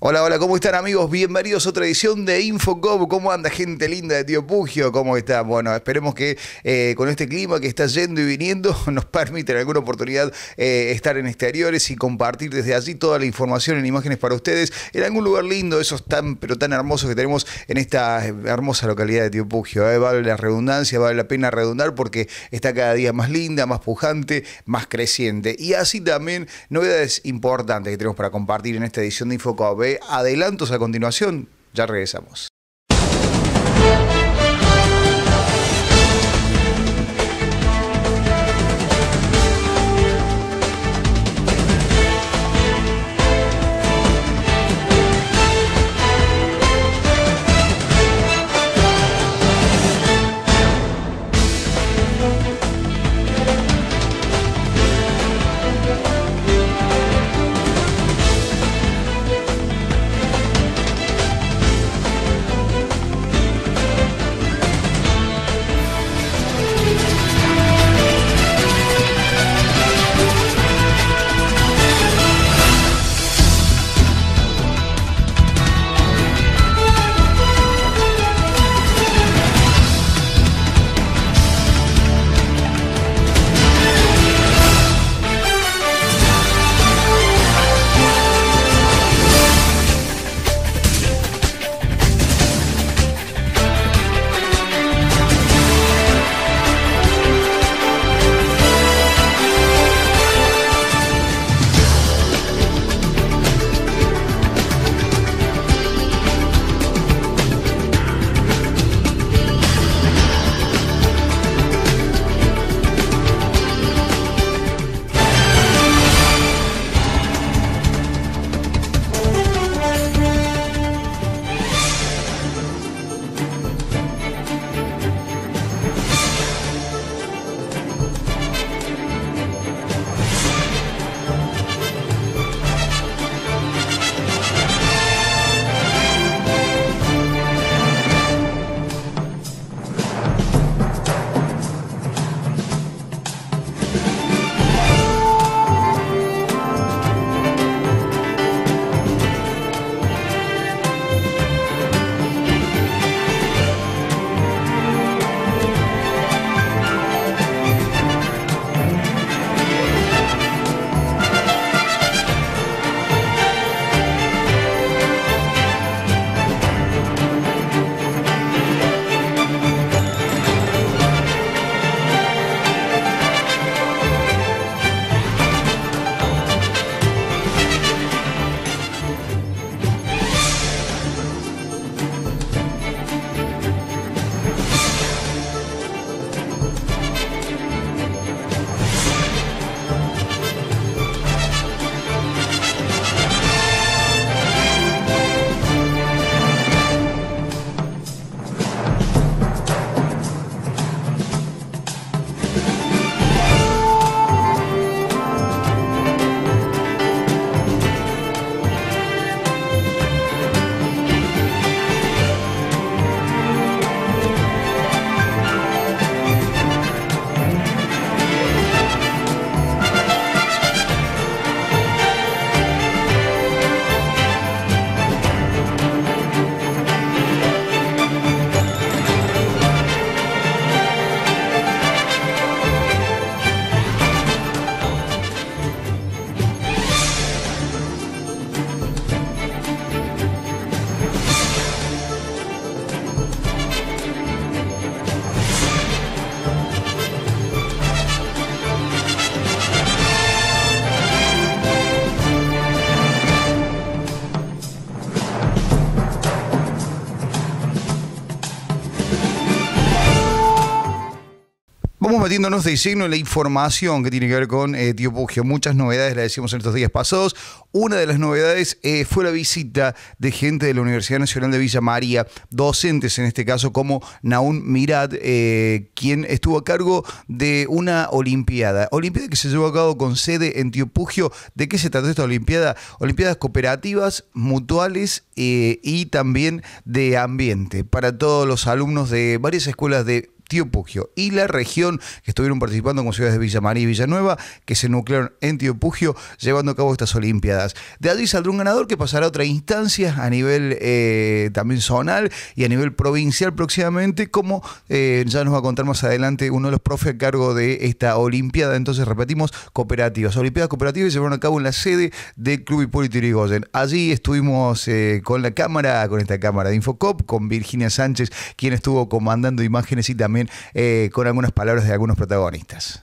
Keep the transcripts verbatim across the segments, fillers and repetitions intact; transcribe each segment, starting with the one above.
Hola, hola, ¿cómo están amigos? Bienvenidos a otra edición de InfoCop. ¿Cómo anda gente linda de Tío Pugio? ¿Cómo está? Bueno, esperemos que eh, con este clima que está yendo y viniendo nos permita en alguna oportunidad eh, estar en exteriores y compartir desde allí toda la información en imágenes para ustedes en algún lugar lindo, esos tan pero tan hermosos que tenemos en esta hermosa localidad de Tío Pugio. ¿eh? Vale la redundancia, vale la pena redundar porque está cada día más linda, más pujante, más creciente. Y así también novedades importantes que tenemos para compartir en esta edición de InfoCop. ¿eh? Adelantos a continuación, ya regresamos. Vamos metiéndonos de signo en la información que tiene que ver con eh, Tío Pugio. Muchas novedades las decimos en estos días pasados. Una de las novedades eh, fue la visita de gente de la Universidad Nacional de Villa María, docentes en este caso como Naún Mirad, eh, quien estuvo a cargo de una olimpiada. Olimpiada que se llevó a cabo con sede en Tío Pugio. ¿De qué se trató esta olimpiada? Olimpiadas cooperativas, mutuales eh, y también de ambiente para todos los alumnos de varias escuelas de Tío Pugio y la región, que estuvieron participando como ciudades de Villa María y Villanueva, que se nuclearon en Tío Pugio, llevando a cabo estas Olimpiadas. De allí saldrá un ganador que pasará a otra instancia a nivel eh, también zonal y a nivel provincial próximamente, como eh, ya nos va a contar más adelante uno de los profes a cargo de esta Olimpiada. Entonces, repetimos, cooperativas. Olimpiadas cooperativas se llevaron a cabo en la sede del Club Hipólito Yrigoyen. Allí estuvimos eh, con la cámara, con esta cámara de Infocop, con Virginia Sánchez, quien estuvo comandando imágenes y también eh, con algunas palabras de algunos protagonistas.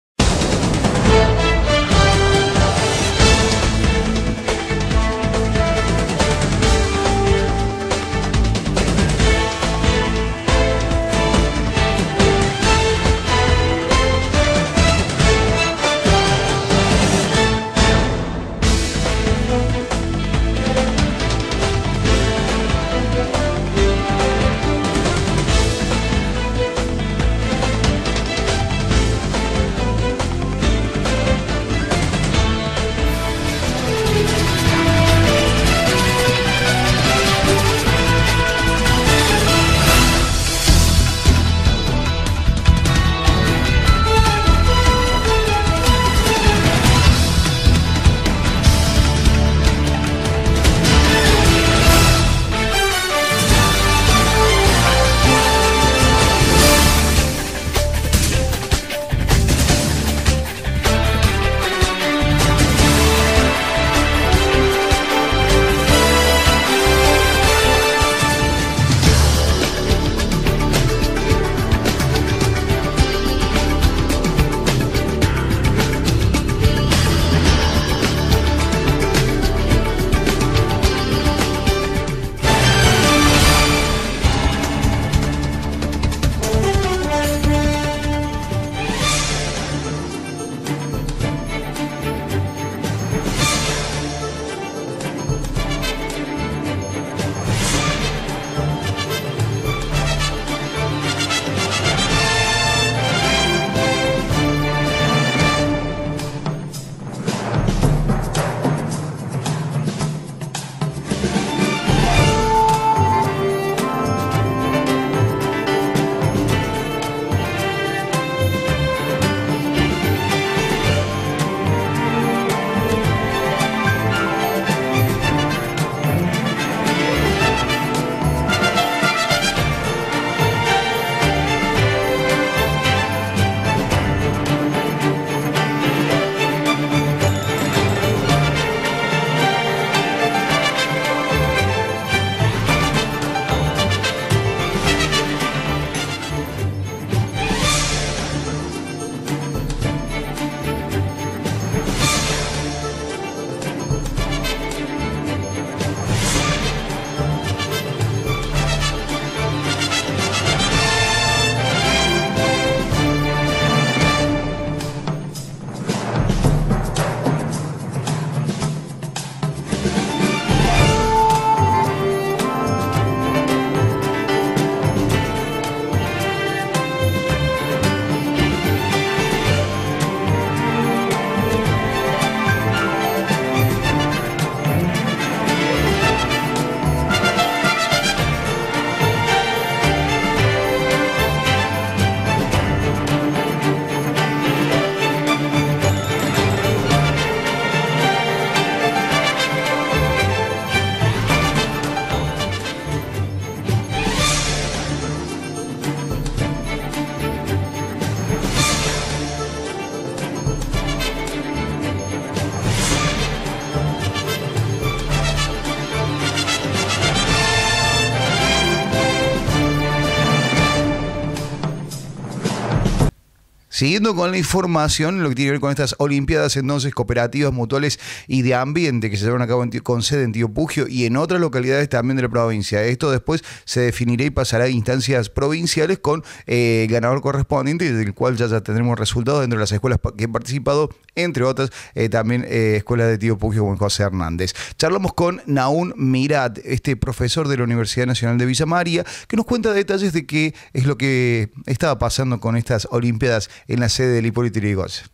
Siguiendo con la información, lo que tiene que ver con estas Olimpiadas, entonces, cooperativas, mutuales y de ambiente que se llevan a cabo en, con sede en Tío Pugio y en otras localidades también de la provincia. Esto después se definirá y pasará a instancias provinciales con eh, ganador correspondiente, del cual ya, ya tendremos resultados dentro de las escuelas que han participado, entre otras eh, también eh, escuelas de Tío Pugio con José Hernández. Charlamos con Nahum Mirad, este profesor de la Universidad Nacional de Villa María, que nos cuenta detalles de qué es lo que estaba pasando con estas Olimpiadas en la sede del Hipólito Yrigoyen.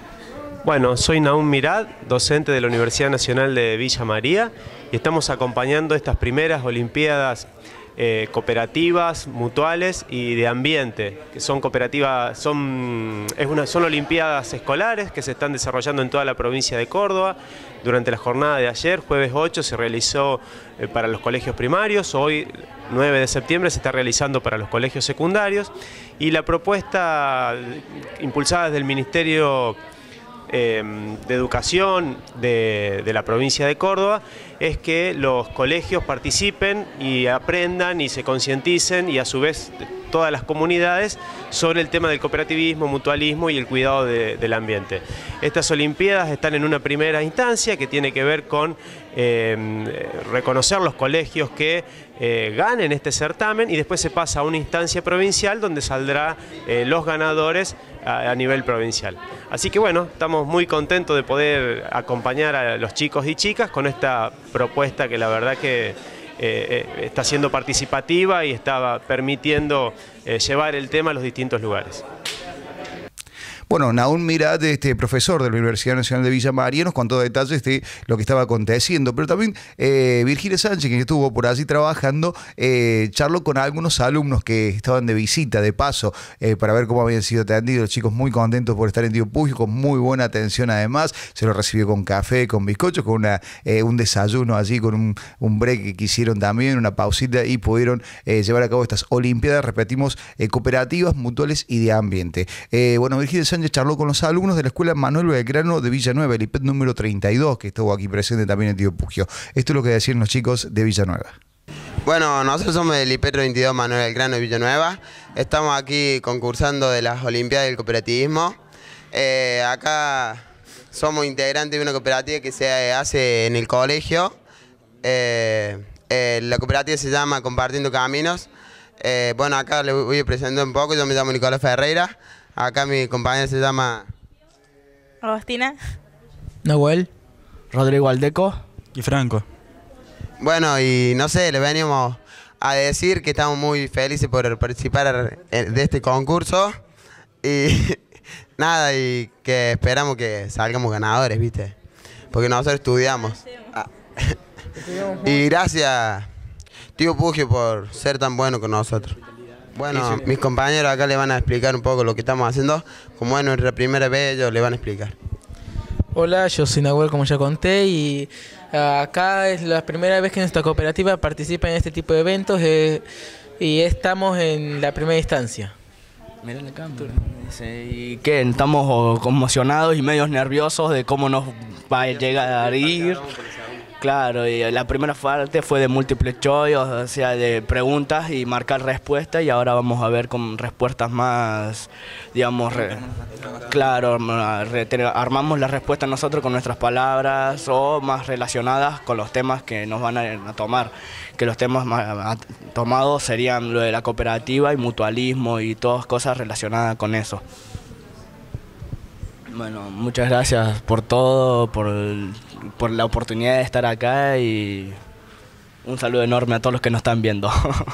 Bueno, soy Nahum Mirad, docente de la Universidad Nacional de Villa María, y estamos acompañando estas primeras Olimpiadas eh, cooperativas, mutuales y de ambiente, que son cooperativas, son, es una, son olimpiadas escolares que se están desarrollando en toda la provincia de Córdoba. Durante la jornada de ayer, jueves ocho, se realizó eh, para los colegios primarios, hoy nueve de septiembre se está realizando para los colegios secundarios, y la propuesta impulsada desde el Ministerio Eh, de Educación de, de la provincia de Córdoba es que los colegios participen y aprendan y se concienticen, y a su vez todas las comunidades, sobre el tema del cooperativismo, mutualismo y el cuidado de, del ambiente. Estas olimpiadas están en una primera instancia que tiene que ver con eh, reconocer los colegios que eh, ganen este certamen, y después se pasa a una instancia provincial donde saldrá eh, los ganadores a, a nivel provincial. Así que bueno, estamos muy contentos de poder acompañar a los chicos y chicas con esta propuesta que la verdad que eh, está siendo participativa y está permitiendo eh, llevar el tema a los distintos lugares. Bueno, Nahum Mirad, este profesor de la Universidad Nacional de Villa María, nos contó detalles de lo que estaba aconteciendo, pero también eh, Virginia Sánchez, que estuvo por allí trabajando, eh, charló con algunos alumnos que estaban de visita, de paso, eh, para ver cómo habían sido atendidos. Los chicos muy contentos por estar en Tío Pugio, con muy buena atención además. Se los recibió con café, con bizcochos, con una, eh, un desayuno allí, con un, un break que quisieron también, una pausita, y pudieron eh, llevar a cabo estas olimpiadas, repetimos, eh, cooperativas, mutuales y de ambiente. Eh, bueno, Virginia Sánchez charló con los alumnos de la Escuela Manuel Belgrano de Villanueva, el I P E T número treinta y dos, que estuvo aquí presente también en Tío Pugio. Esto es lo que decían los chicos de Villanueva. Bueno, nosotros somos del I P E T treinta y dos Manuel Belgrano de Villanueva. Estamos aquí concursando de las Olimpiadas del Cooperativismo. Eh, acá somos integrantes de una cooperativa que se hace en el colegio. Eh, eh, la cooperativa se llama Compartiendo Caminos. Eh, bueno, acá les voy a presentar un poco. Yo me llamo Nicolás Ferreira. Acá mi compañera se llama Agostina, Nahuel, Rodrigo Aldeco y Franco. Bueno, y no sé, le venimos a decir que estamos muy felices por participar de este concurso y nada, y que esperamos que salgamos ganadores, ¿viste? Porque nosotros estudiamos. Ah. Y gracias, Tío Pugio, por ser tan bueno con nosotros. Bueno, mis compañeros acá le van a explicar un poco lo que estamos haciendo. Como es nuestra primera vez, ellos le van a explicar. Hola, yo soy Nahuel, como ya conté, y acá es la primera vez que nuestra cooperativa participa en este tipo de eventos eh, y estamos en la primera instancia. Miren el campo. ¿Y qué? Estamos conmocionados y medios nerviosos de cómo nos va a llegar a ir. Claro, y la primera parte fue de múltiple choice, o sea, de preguntas y marcar respuestas, y ahora vamos a ver con respuestas más, digamos, re, claro, re, armamos las respuestas nosotros con nuestras palabras o más relacionadas con los temas que nos van a, a tomar, que los temas más tomados serían lo de la cooperativa y mutualismo y todas cosas relacionadas con eso. Bueno, muchas gracias por todo, por, por la oportunidad de estar acá, y un saludo enorme a todos los que nos están viendo.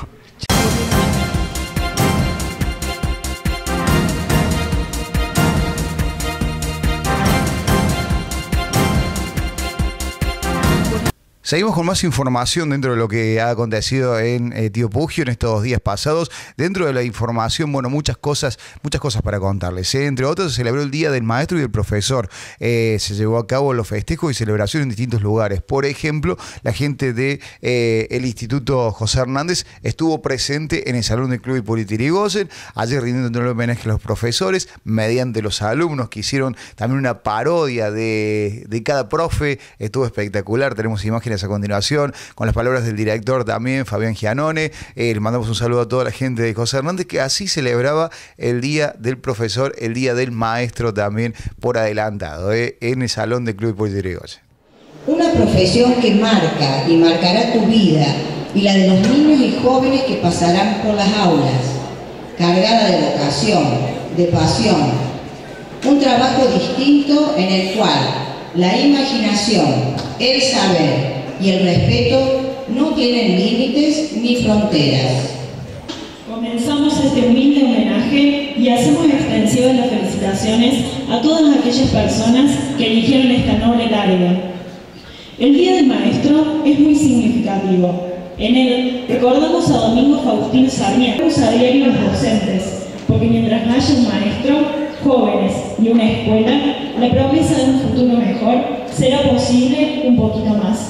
Seguimos con más información dentro de lo que ha acontecido en eh, Tío Pugio en estos días pasados. Dentro de la información, bueno, muchas cosas, muchas cosas para contarles. ¿eh? Entre otros, se celebró el Día del Maestro y del Profesor. Eh, se llevó a cabo los festejos y celebraciones en distintos lugares. Por ejemplo, la gente del de, eh, Instituto José Hernández estuvo presente en el Salón del Club Hipólito Yrigoyen, ayer rindiendo el homenaje a los profesores, mediante los alumnos que hicieron también una parodia de, de cada profe. Estuvo espectacular, tenemos imágenes a continuación, con las palabras del director también, Fabián Gianone. Eh, le mandamos un saludo a toda la gente de José Hernández, que así celebraba el Día del Profesor, el Día del Maestro también por adelantado, eh, en el Salón del Club Hipólito Yrigoyen. Una profesión que marca y marcará tu vida y la de los niños y jóvenes que pasarán por las aulas, cargada de vocación, de pasión. Un trabajo distinto en el cual la imaginación, el saber y el respeto no tienen límites ni fronteras. Comenzamos este humilde homenaje y hacemos extensivas las felicitaciones a todas aquellas personas que eligieron esta noble tarea. El Día del Maestro es muy significativo, En él recordamos a Domingo Faustino Sarmiento, a diario los docentes, porque mientras no haya un maestro, jóvenes y una escuela, la promesa de un futuro mejor será posible un poquito más.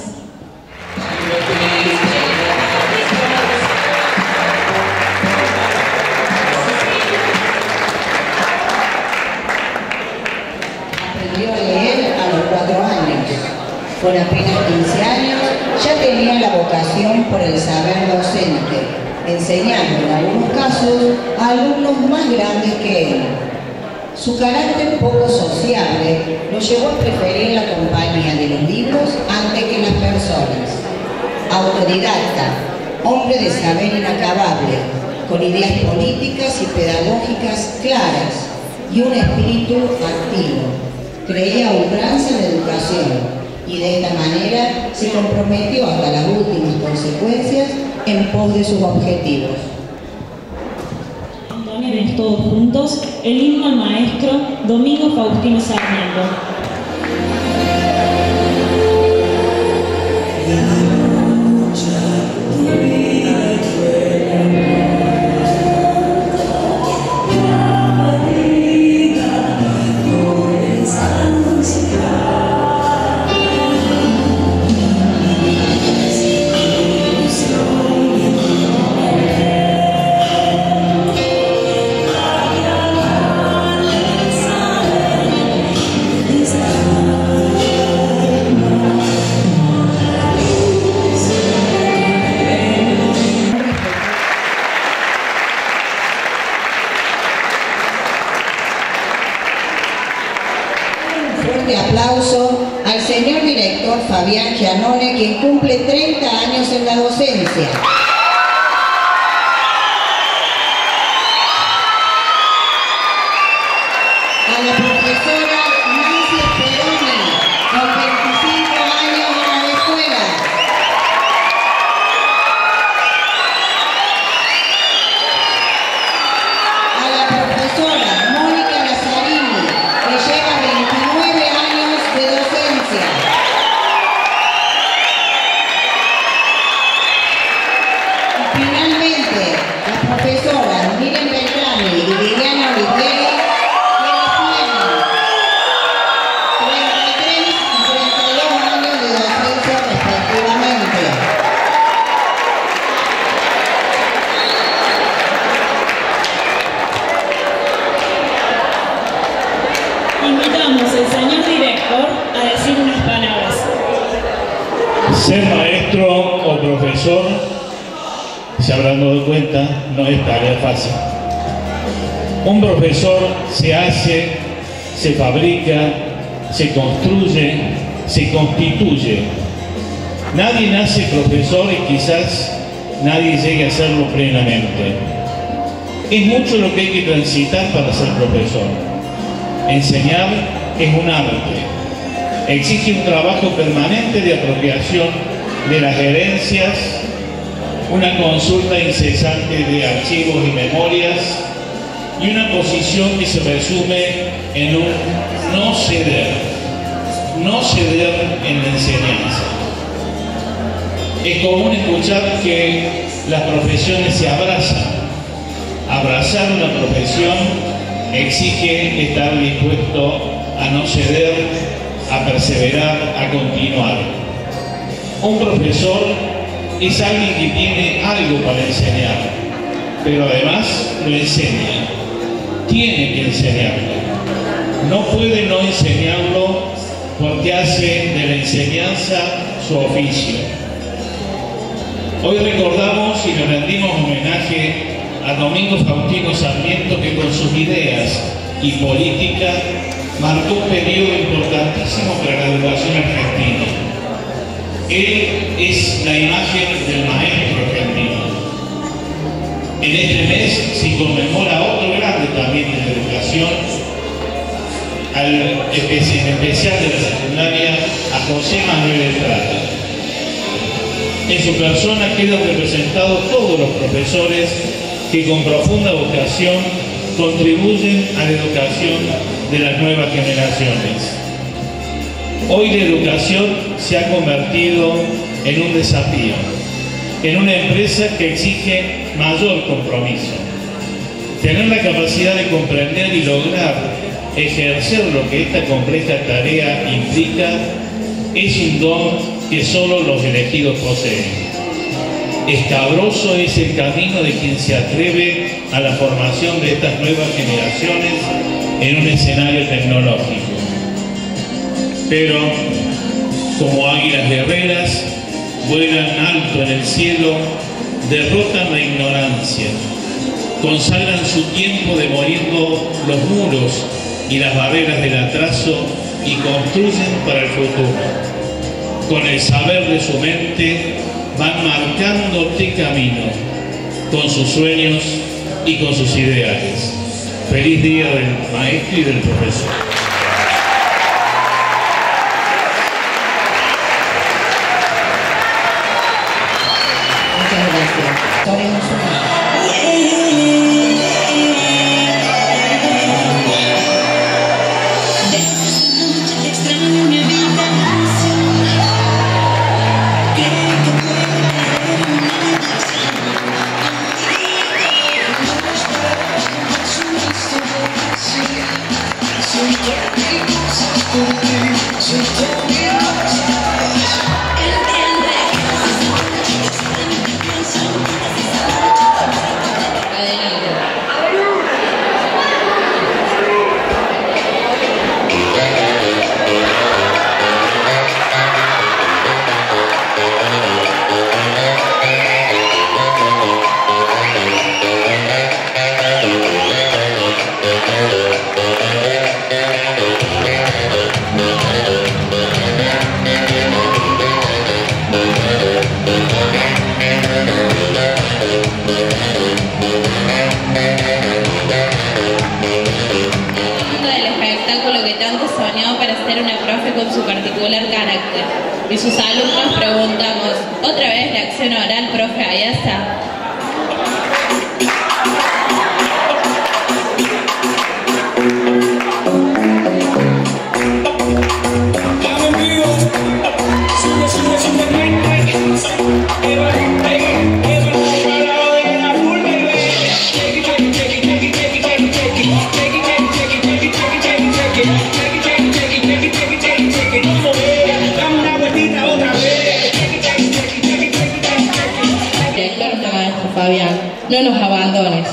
Aprendió a leer a los cuatro años. Con apenas quince años ya tenía la vocación por el saber docente, enseñando en algunos casos a alumnos más grandes que él. Su carácter poco sociable lo llevó a preferir la compañía de los libros antes que las personas. Autodidacta, hombre de saber inacabable, con ideas políticas y pedagógicas claras y un espíritu activo. Creía a ultranza en la educación y de esta manera se comprometió hasta las últimas consecuencias en pos de sus objetivos. Entonemos todos juntos el himno al maestro Domingo Faustino Sarmiento. Aplauso al señor director Fabián Gianone, quien cumple treinta años en la docencia. A la profesora Nancy Speroni, con veinticinco años en la escuela. A la profesora Mónica Lazzarini, que lleva veintinueve años de docencia. Y finalmente, la profesora Miren Beltrami y Liliana Olivieri, quienes tienen treinta y tres y treinta y dos años de docencia respectivamente. Invitamos al señor director a decir unas palabras. Ser maestro o profesor, se habrán dado cuenta, no es tarea fácil. Un profesor se hace, se fabrica, se construye, se constituye. Nadie nace profesor y quizás nadie llegue a serlo plenamente. Es mucho lo que hay que transitar para ser profesor. Enseñar es un arte. Exige un trabajo permanente de apropiación de las herencias, una consulta incesante de archivos y memorias y una posición que se resume en un no ceder, no ceder en la enseñanza. Es común escuchar que las profesiones se abrazan. Abrazar una profesión exige estar dispuesto a no ceder, a perseverar, a continuar. Un profesor es alguien que tiene algo para enseñar, pero además lo enseña. Tiene que enseñarlo. No puede no enseñarlo porque hace de la enseñanza su oficio. Hoy recordamos y le rendimos homenaje a Domingo Faustino Sarmiento, que con sus ideas y política marcó un periodo importantísimo para la educación argentina. Él es la imagen del maestro argentino. En este mes se conmemora otro grande también de la educación, al en especial de la secundaria, a José Manuel Estrada. En su persona quedan representados todos los profesores que con profunda vocación contribuyen a la educación de las nuevas generaciones. Hoy la educación se ha convertido en un desafío. en una empresa que exige mayor compromiso. Tener la capacidad de comprender y lograr ejercer lo que esta compleja tarea implica es un don que solo los elegidos poseen. Escabroso es el camino de quien se atreve a la formación de estas nuevas generaciones en un escenario tecnológico. Pero, como águilas guerreras, vuelan alto en el cielo, derrotan la ignorancia, consagran su tiempo demoliendo los muros y las barreras del atraso y construyen para el futuro. Con el saber de su mente van marcándote camino, con sus sueños y con sus ideales. Feliz día del maestro y del profesor. Muchas gracias. Sabemos una. Y sus alumnos preguntamos, ¿otra vez la acción oral, profe Ayasa? Fabián, no nos abandones.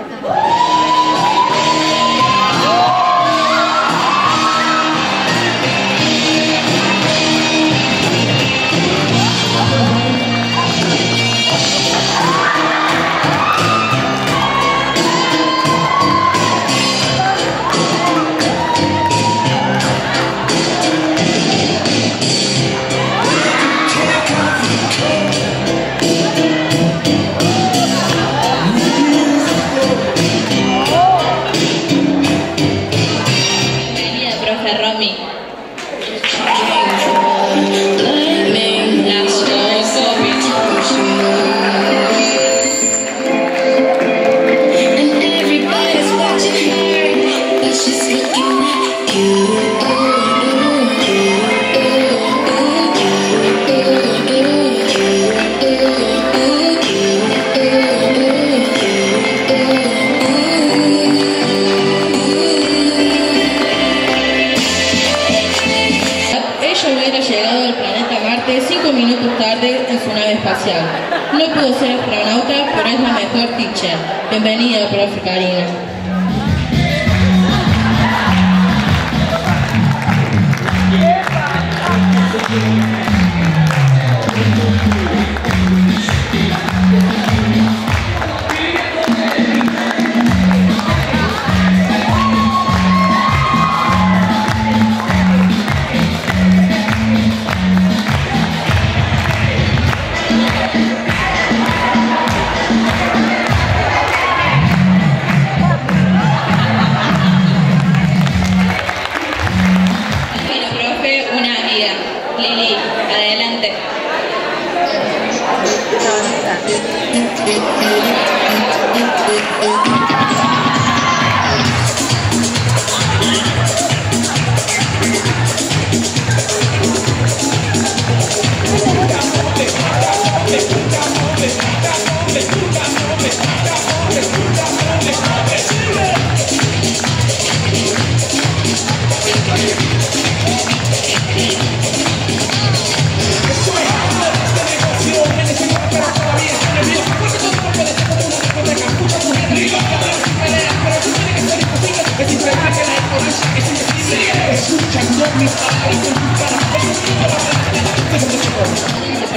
No pudo ser astronauta, pero es la mejor teacher. Bienvenida, profe Karina. Lili, adelante.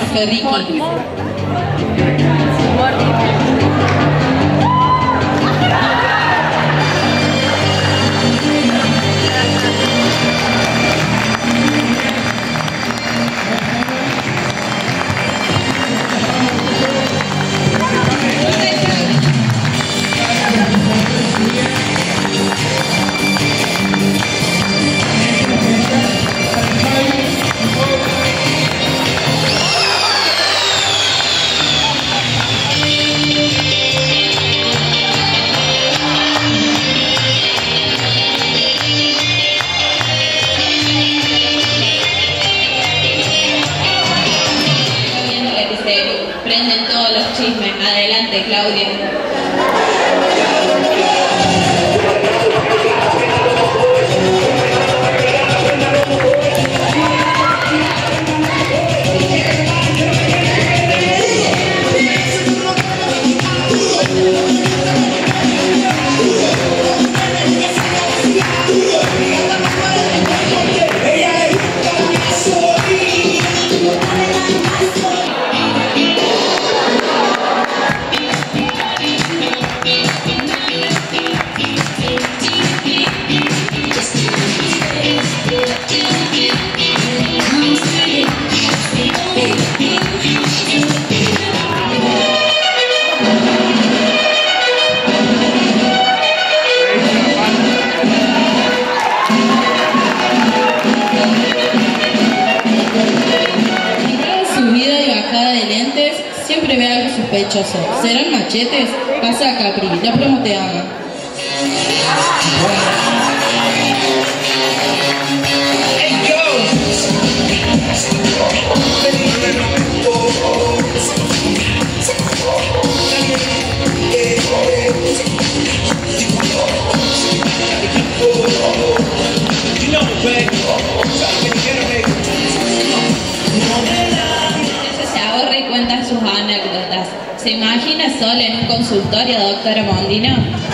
profe Ricky. Prenden todos los chismes. Adelante, Claudia. Siempre ve algo sospechoso. ¿Serán machetes? Pasa a Capri, la promo te ama. Sus anécdotas. ¿Se imagina sola en un consultorio, doctora Mondino?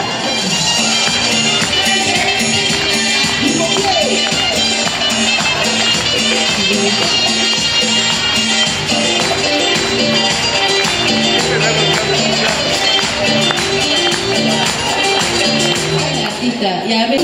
Artista, y a ver...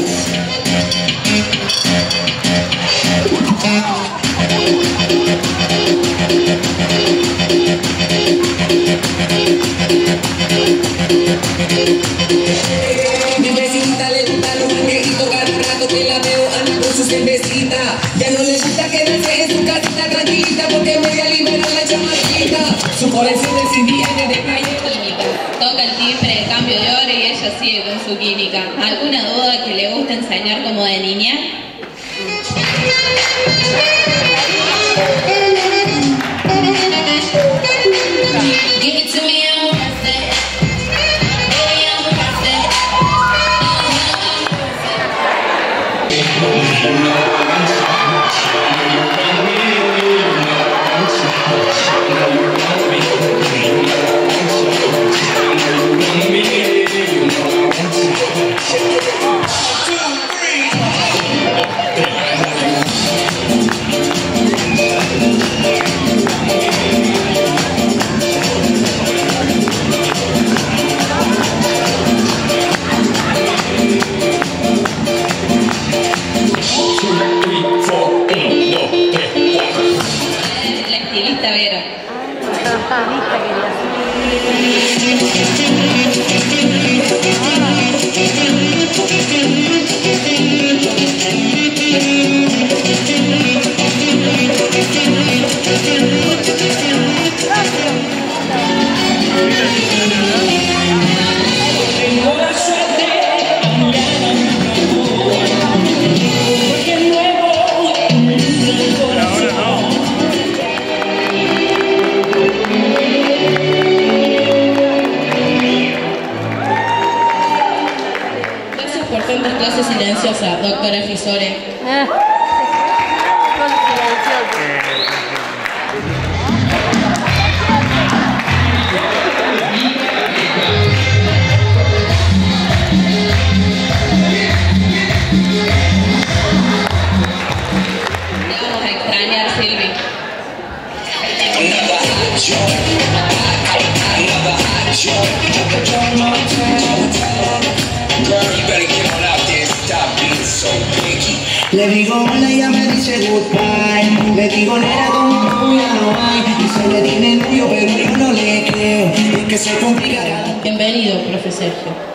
Bebecita le gusta los mangueritos, cada rato que la veo anda con su cervecita. Ya no le gusta quedarse en su casita tranquilita porque voy a liberar la chamaquita. Su corazón de viene de calle. Toca el timbre de cambio de hora y ella sigue con su química. ¿Alguna duda que le gusta enseñar como de niña? Give it to me, I'm worth it. Baby, I'm worth it. Clase silenciosa, doctora Fisore. Ah. Te vamos a extrañar, Silvi. Le digo hola y ella me dice goodbye. Le digo nena como tú ya no hay. Dice le tiene novio pero yo no le creo. Es que se complicará. Bienvenido, profe Sergio.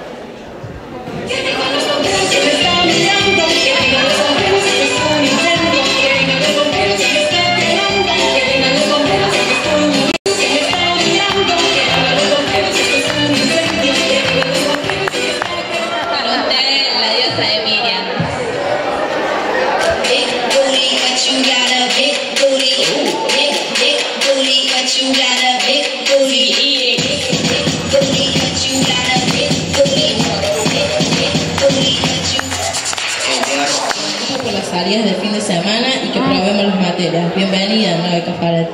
Por las salidas de fin de semana y que probemos las materias. Bienvenida, Nave Cafarati.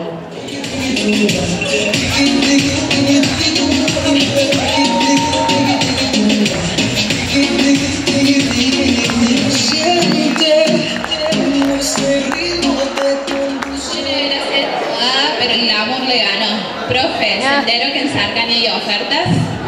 Ah, pero el amor le ganó. Profe, ¿se enteró que en Sarcani hay ofertas?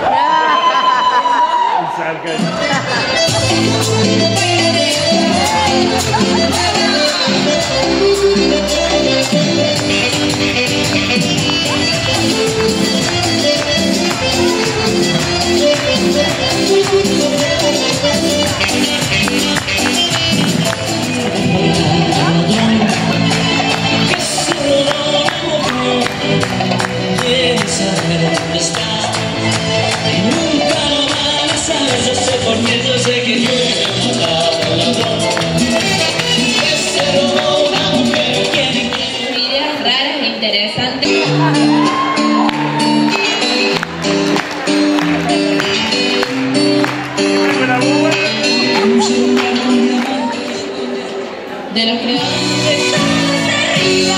De los creadores arriba,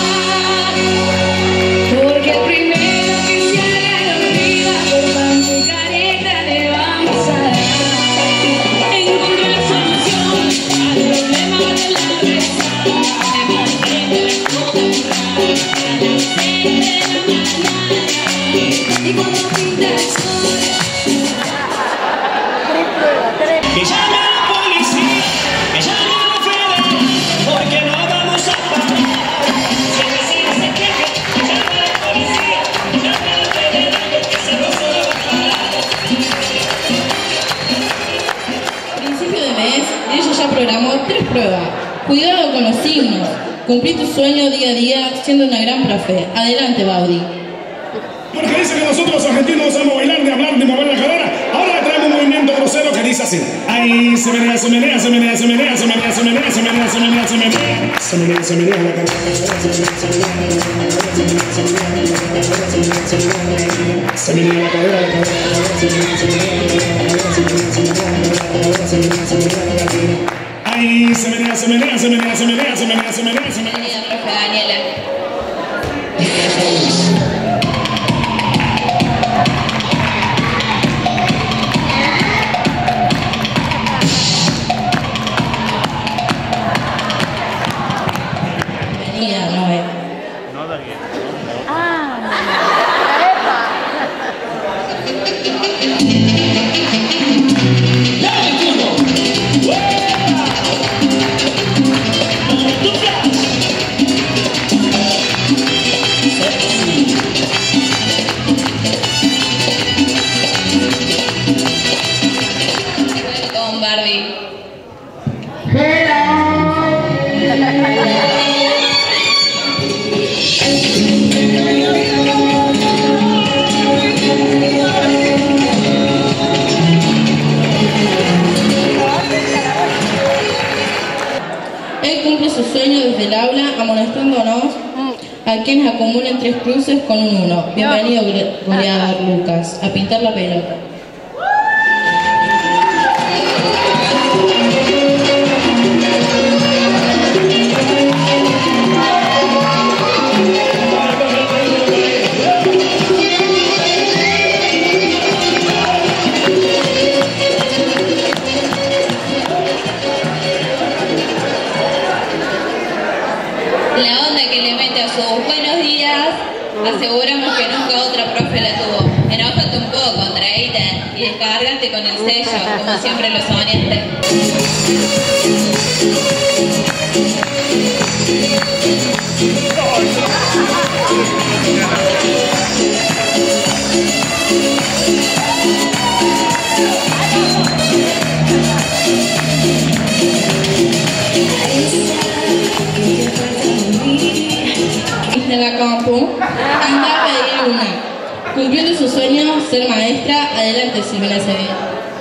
porque el primero que se haga lo arriba, por más careta le vamos a dar. Encontré la solución al problema de la reza, de mantener las cosas raras, a las seis de la mañana, y cuando pinta el sol, que llame a la policía, que llame a la federal, porque no vamos a parar. Si el vecino se queja, llama a la policía, llama a la federal, porque se no se va a parar. A principio de mes, ella ya programó tres pruebas. Cuidado con los signos. Cumplí tu sueño día a día siendo una gran profe. Adelante, Baudi. Porque dice que nosotros los argentinos sabemos bailar, de hablar, de mover la cadera. Ahora le traemos un movimiento grosero que dice así. Ay, se menea, se menea, se menea, se menea, se menea, se menea, se menea, se menea, se menea. Se menea, se menea la cadera. Se menea la cadera, la cadera. Ay, se menea, se menea, se menea, se menea, se menea, se menea, se menea. Bienvenida, profe Daniela. Bienvenida, Noé. No, Daniel. Con Barbie. Él cumple su sueño desde el aula, amonestándonos a quienes acumulen tres cruces con un uno. Bienvenido, goleador Lucas, a pintar la pelota. La onda que le mete a sus buenos días, aseguramos que nunca otra profe la tuvo. Enójate un poco, traíte bien y descárgate con el sello, como siempre lo soñaste. De la compu, anda a pedir una. Cumpliendo su sueño, ser maestra, adelante Silvina Sevilla.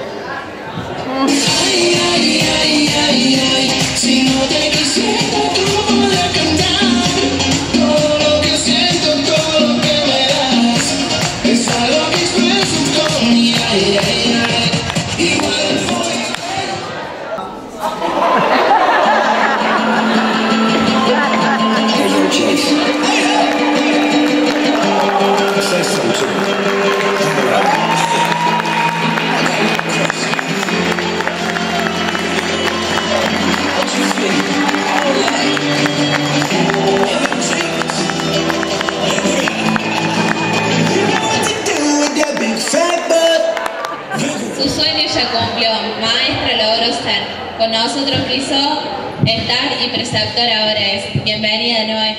Ay, ay, ay, ay, ay, si no te quisiera, ¿cómo voy a cantar? Todo lo que siento, todo lo que me das, es algo que expreso con mi ay, ay, ay, igual voy. Su sueño ya cumplió, maestra logró ser. Con nosotros quiso estar y preceptora ahora es. Bienvenida, Noé.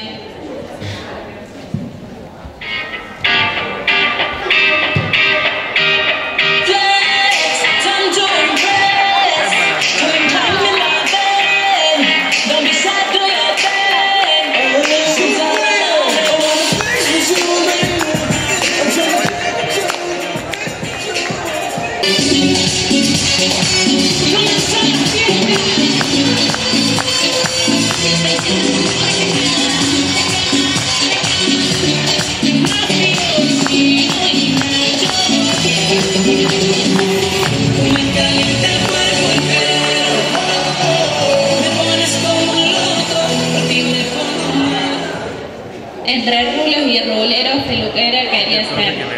Entre rulos y ruleros, peluquera quería ser.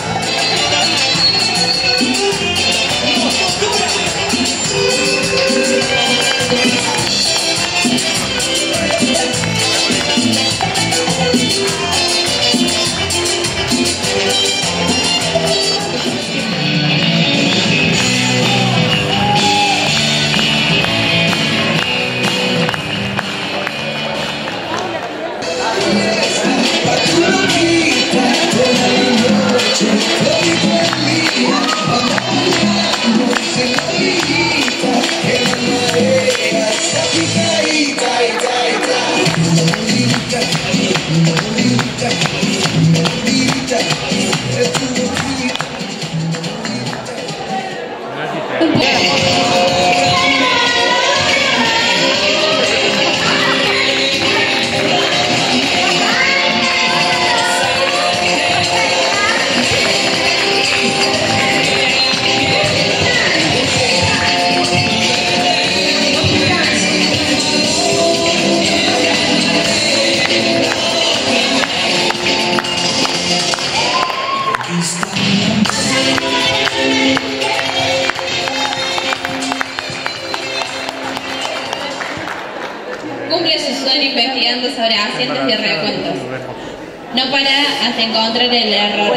Cumple su sueño investigando sobre accidentes y recuentos. No para hasta encontrar el error.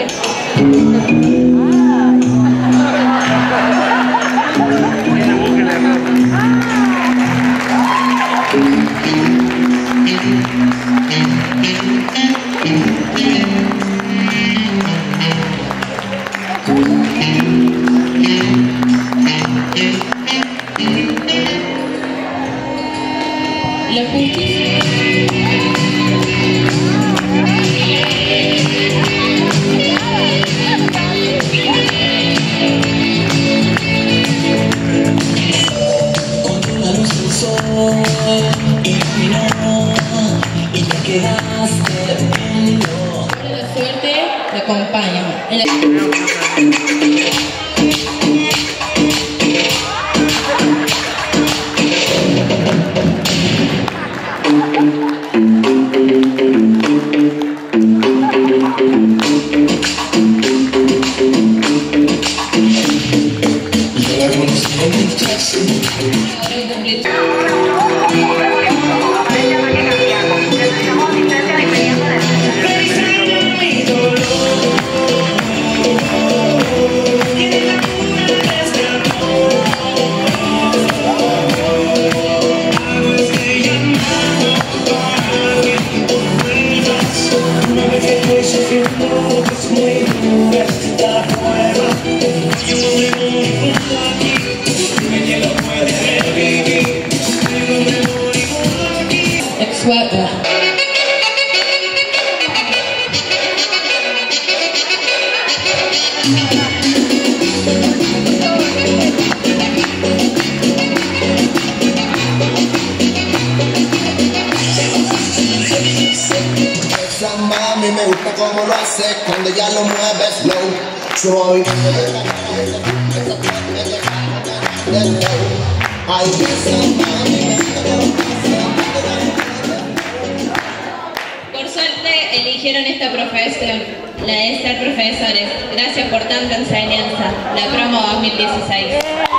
La justicia. Con una luz del sol iluminó y te quedaste viendo. La suerte te acompaña. En la... Pensando en mi dolor. sweater. Esa mami me gusta como lo hace cuando ya lo mueve slow. Soy ay, esa mami. Por suerte eligieron esta profesión, la de ser profesores. Gracias por tanta enseñanza. La promo dos mil dieciséis.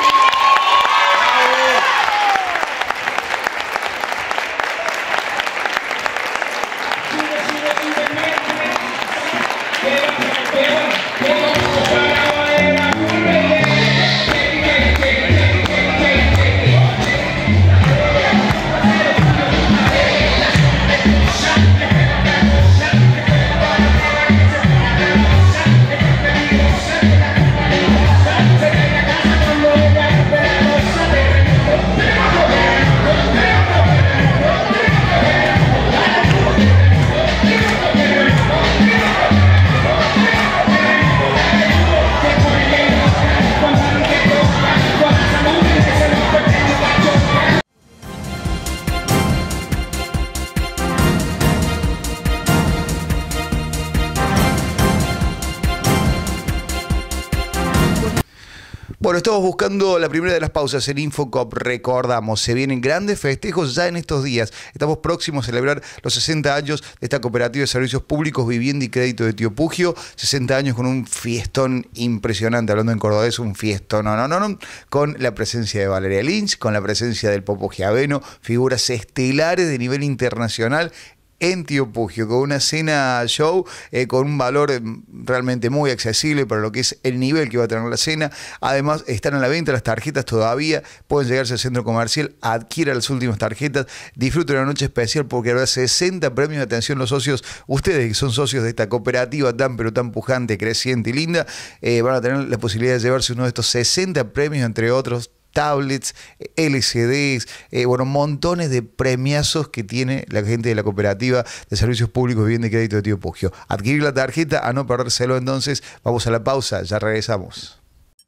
Bueno, estamos buscando la primera de las pausas en InfoCop. Recordamos, se vienen grandes festejos ya en estos días. Estamos próximos a celebrar los sesenta años de esta cooperativa de servicios públicos, vivienda y crédito de Tío Pugio. sesenta años con un fiestón impresionante, hablando en cordobés, un fiestón, no, no, no, no, con la presencia de Valeria Lynch, con la presencia del Popo Giaveno, figuras estelares de nivel internacional en Tío Pugio, con una cena show eh, con un valor eh, realmente muy accesible para lo que es el nivel que va a tener la cena. Además, están a la venta las tarjetas todavía, pueden llegarse al centro comercial, adquiera las últimas tarjetas, disfruten una noche especial porque habrá sesenta premios de atención. Los socios, ustedes que son socios de esta cooperativa tan pero tan pujante, creciente y linda, eh, van a tener la posibilidad de llevarse uno de estos sesenta premios, entre otros tablets, L C Ds, eh, bueno, montones de premiazos que tiene la gente de la cooperativa de servicios públicos, vivienda y crédito de Tío Pugio. Adquirir la tarjeta, a no perdérselo. Entonces, vamos a la pausa, ya regresamos.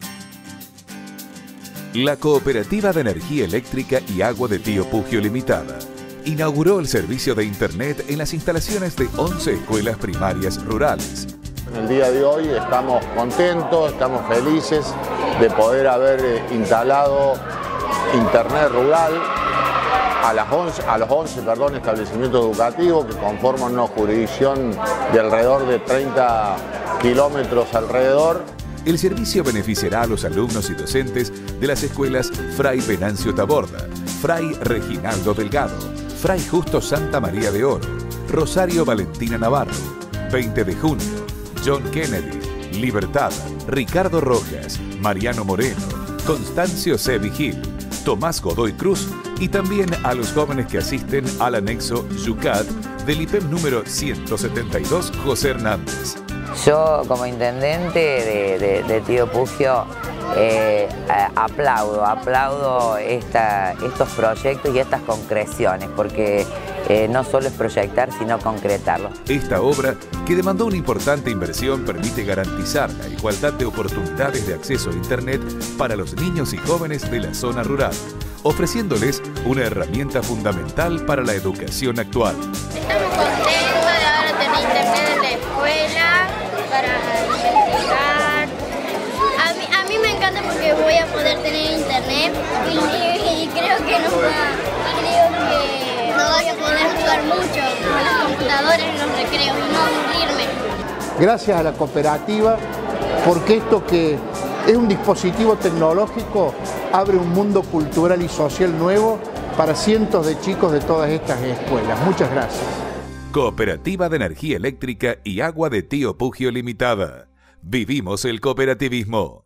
La Cooperativa de Energía Eléctrica y Agua de Tío Pugio Limitada inauguró el servicio de Internet en las instalaciones de once escuelas primarias rurales. En el día de hoy estamos contentos, estamos felices de poder haber instalado Internet rural a, las once, a los once perdón, establecimientos educativos que conforman una jurisdicción de alrededor de treinta kilómetros alrededor. El servicio beneficiará a los alumnos y docentes de las escuelas Fray Venancio Taborda, Fray Reginaldo Delgado, Fray Justo Santa María de Oro, Rosario Valentina Navarro, veinte de junio, John Kennedy, Libertad, Ricardo Rojas, Mariano Moreno, Constancio C. Vigil, Tomás Godoy Cruz y también a los jóvenes que asisten al anexo Yucat del I P E M número ciento setenta y dos José Hernández. Yo como intendente de, de, de Tío Pugio eh, aplaudo, aplaudo esta, estos proyectos y estas concreciones porque eh, no solo es proyectar sino concretarlo. Esta obra, que demandó una importante inversión, permite garantizar la igualdad de oportunidades de acceso a Internet para los niños y jóvenes de la zona rural, ofreciéndoles una herramienta fundamental para la educación actual. Estamos contentos de ahora tener Internet en la escuela para investigar. A mí, a mí me encanta porque voy a poder tener Internet y, y, y creo que nos va, creo que no voy a poder jugar mucho con las computadoras en los recreos y no aburrirme. Gracias a la cooperativa, porque esto que es un dispositivo tecnológico abre un mundo cultural y social nuevo para cientos de chicos de todas estas escuelas. Muchas gracias. Cooperativa de Energía Eléctrica y Agua de Tío Pugio Limitada. Vivimos el cooperativismo.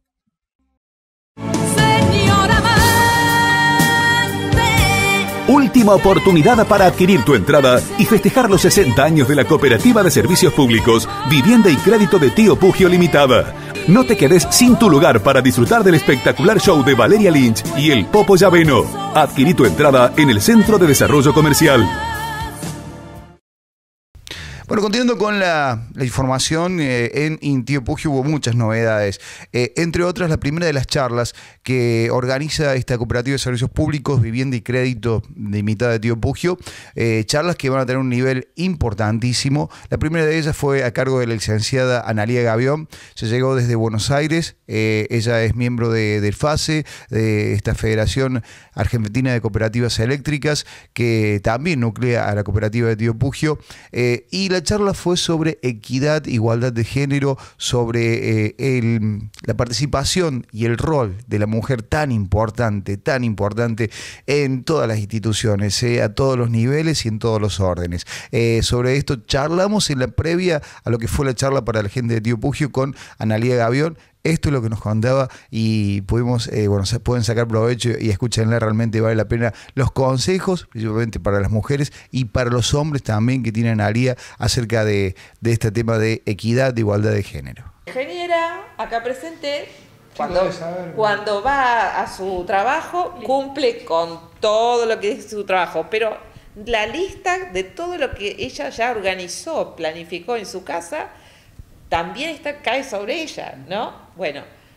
Última oportunidad para adquirir tu entrada y festejar los sesenta años de la Cooperativa de Servicios Públicos, Vivienda y Crédito de Tío Pugio Limitada. No te quedes sin tu lugar para disfrutar del espectacular show de Valeria Lynch y el Popo Giaveno. Adquirí tu entrada en el Centro de Desarrollo Comercial. Bueno, continuando con la, la información, eh, en Tío Pugio hubo muchas novedades. Eh, entre otras, la primera de las charlas que organiza esta Cooperativa de Servicios Públicos, Vivienda y Crédito de mitad de Tío Pugio. Eh, charlas que van a tener un nivel importantísimo. La primera de ellas fue a cargo de la licenciada Analía Gavión. Se llegó desde Buenos Aires. Eh, ella es miembro de, del FASE, de esta Federación Argentina de Cooperativas Eléctricas, que también nuclea a la Cooperativa de Tío Pugio. Eh, y la charla fue sobre equidad, igualdad de género, sobre eh, el, la participación y el rol de la mujer tan importante, tan importante en todas las instituciones, eh, a todos los niveles y en todos los órdenes. Eh, sobre esto charlamos en la previa a lo que fue la charla para la gente de Tío Pugio con Analía Gavión. Esto es lo que nos contaba y pudimos, eh, bueno, se pueden sacar provecho y escúchenla, realmente vale la pena los consejos, principalmente para las mujeres y para los hombres también que tienen Analía acerca de, de este tema de equidad, de igualdad de género. Ingeniera, acá presente, cuando, cuando va a su trabajo, cumple con todo lo que es su trabajo, pero la lista de todo lo que ella ya organizó, planificó en su casa, también está, cae sobre ella, ¿no? Bueno,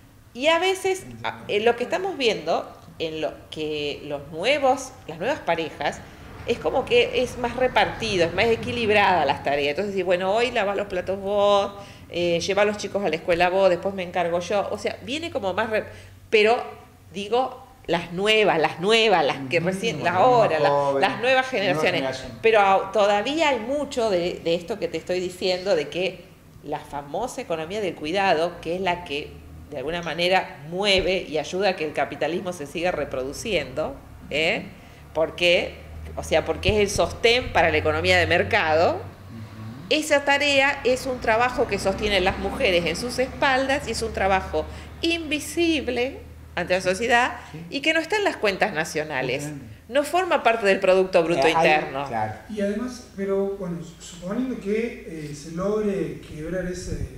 y a veces eh, lo que estamos viendo en lo que los nuevos, las nuevas parejas, es como que es más repartido, es más equilibrada las tareas. Entonces, bueno, hoy lava los platos vos, eh, lleva a los chicos a la escuela vos, después me encargo yo. O sea, viene como más... Re... Pero, digo, las nuevas, las nuevas, las que recién, las ahora, las, las nuevas generaciones. Pero todavía hay mucho de, de esto que te estoy diciendo, de que la famosa economía del cuidado, que es la que de alguna manera mueve y ayuda a que el capitalismo se siga reproduciendo, ¿eh? porque, o sea, porque es el sostén para la economía de mercado. Esa tarea es un trabajo que sostienen las mujeres en sus espaldas y es un trabajo invisible ante la sociedad y que no está en las cuentas nacionales. No forma parte del Producto Bruto Interno. Claro. Y además, pero bueno, suponiendo que eh, se logre quebrar ese,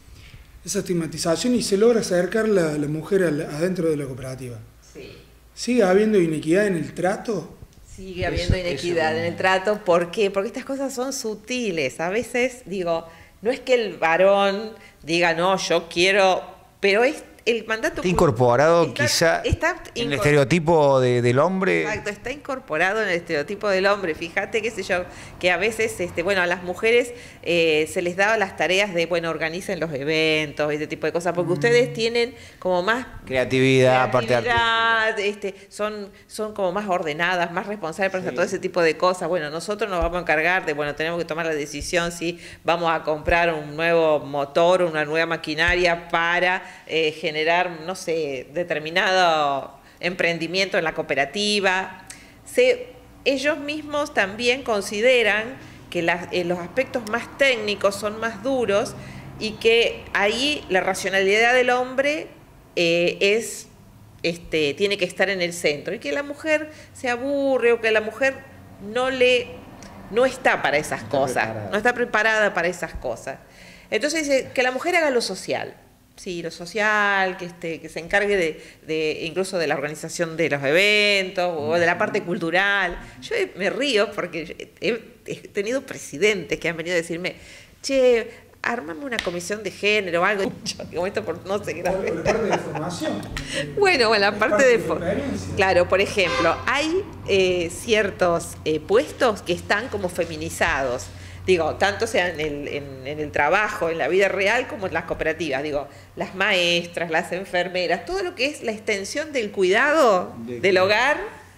esa estigmatización y se logra acercar la, la mujer al, adentro de la cooperativa, sí. ¿sigue habiendo inequidad en el trato? Sigue habiendo eso, inequidad eso. en el trato. ¿Por qué? Porque estas cosas son sutiles. A veces, digo, no es que el varón diga, no, yo quiero, pero es el mandato está incorporado está, quizá está en el estereotipo de, del hombre. Exacto, está incorporado en el estereotipo del hombre. Fíjate, qué sé yo, que a veces, este, bueno, a las mujeres eh, se les daba las tareas de, bueno, organicen los eventos, ese tipo de cosas, porque mm. ustedes tienen como más creatividad, creatividad aparte este, son, son como más ordenadas, más responsables para sí. hacer todo ese tipo de cosas. Bueno, nosotros nos vamos a encargar de, bueno, tenemos que tomar la decisión si vamos a comprar un nuevo motor, una nueva maquinaria para eh, generar generar, no sé, determinado emprendimiento en la cooperativa. Se, ellos mismos también consideran que las, eh, los aspectos más técnicos son más duros y que ahí la racionalidad del hombre eh, es, este, tiene que estar en el centro y que la mujer se aburre o que la mujer no, le, no está para esas no está cosas, preparada. no está preparada para esas cosas. Entonces dice que la mujer haga lo social. Sí, lo social, que, este, que se encargue de, de incluso de la organización de los eventos o de la parte cultural. Yo me río porque he, he tenido presidentes que han venido a decirme, che, ármame una comisión de género o algo. Yo digo esto por no sé qué. La parte de formación. Bueno, bueno, la parte de formación. Claro, por ejemplo, hay eh, ciertos eh, puestos que están como feminizados. Digo, tanto sea en el, en, en el trabajo, en la vida real, como en las cooperativas. Digo, las maestras, las enfermeras, todo lo que es la extensión del cuidado del hogar,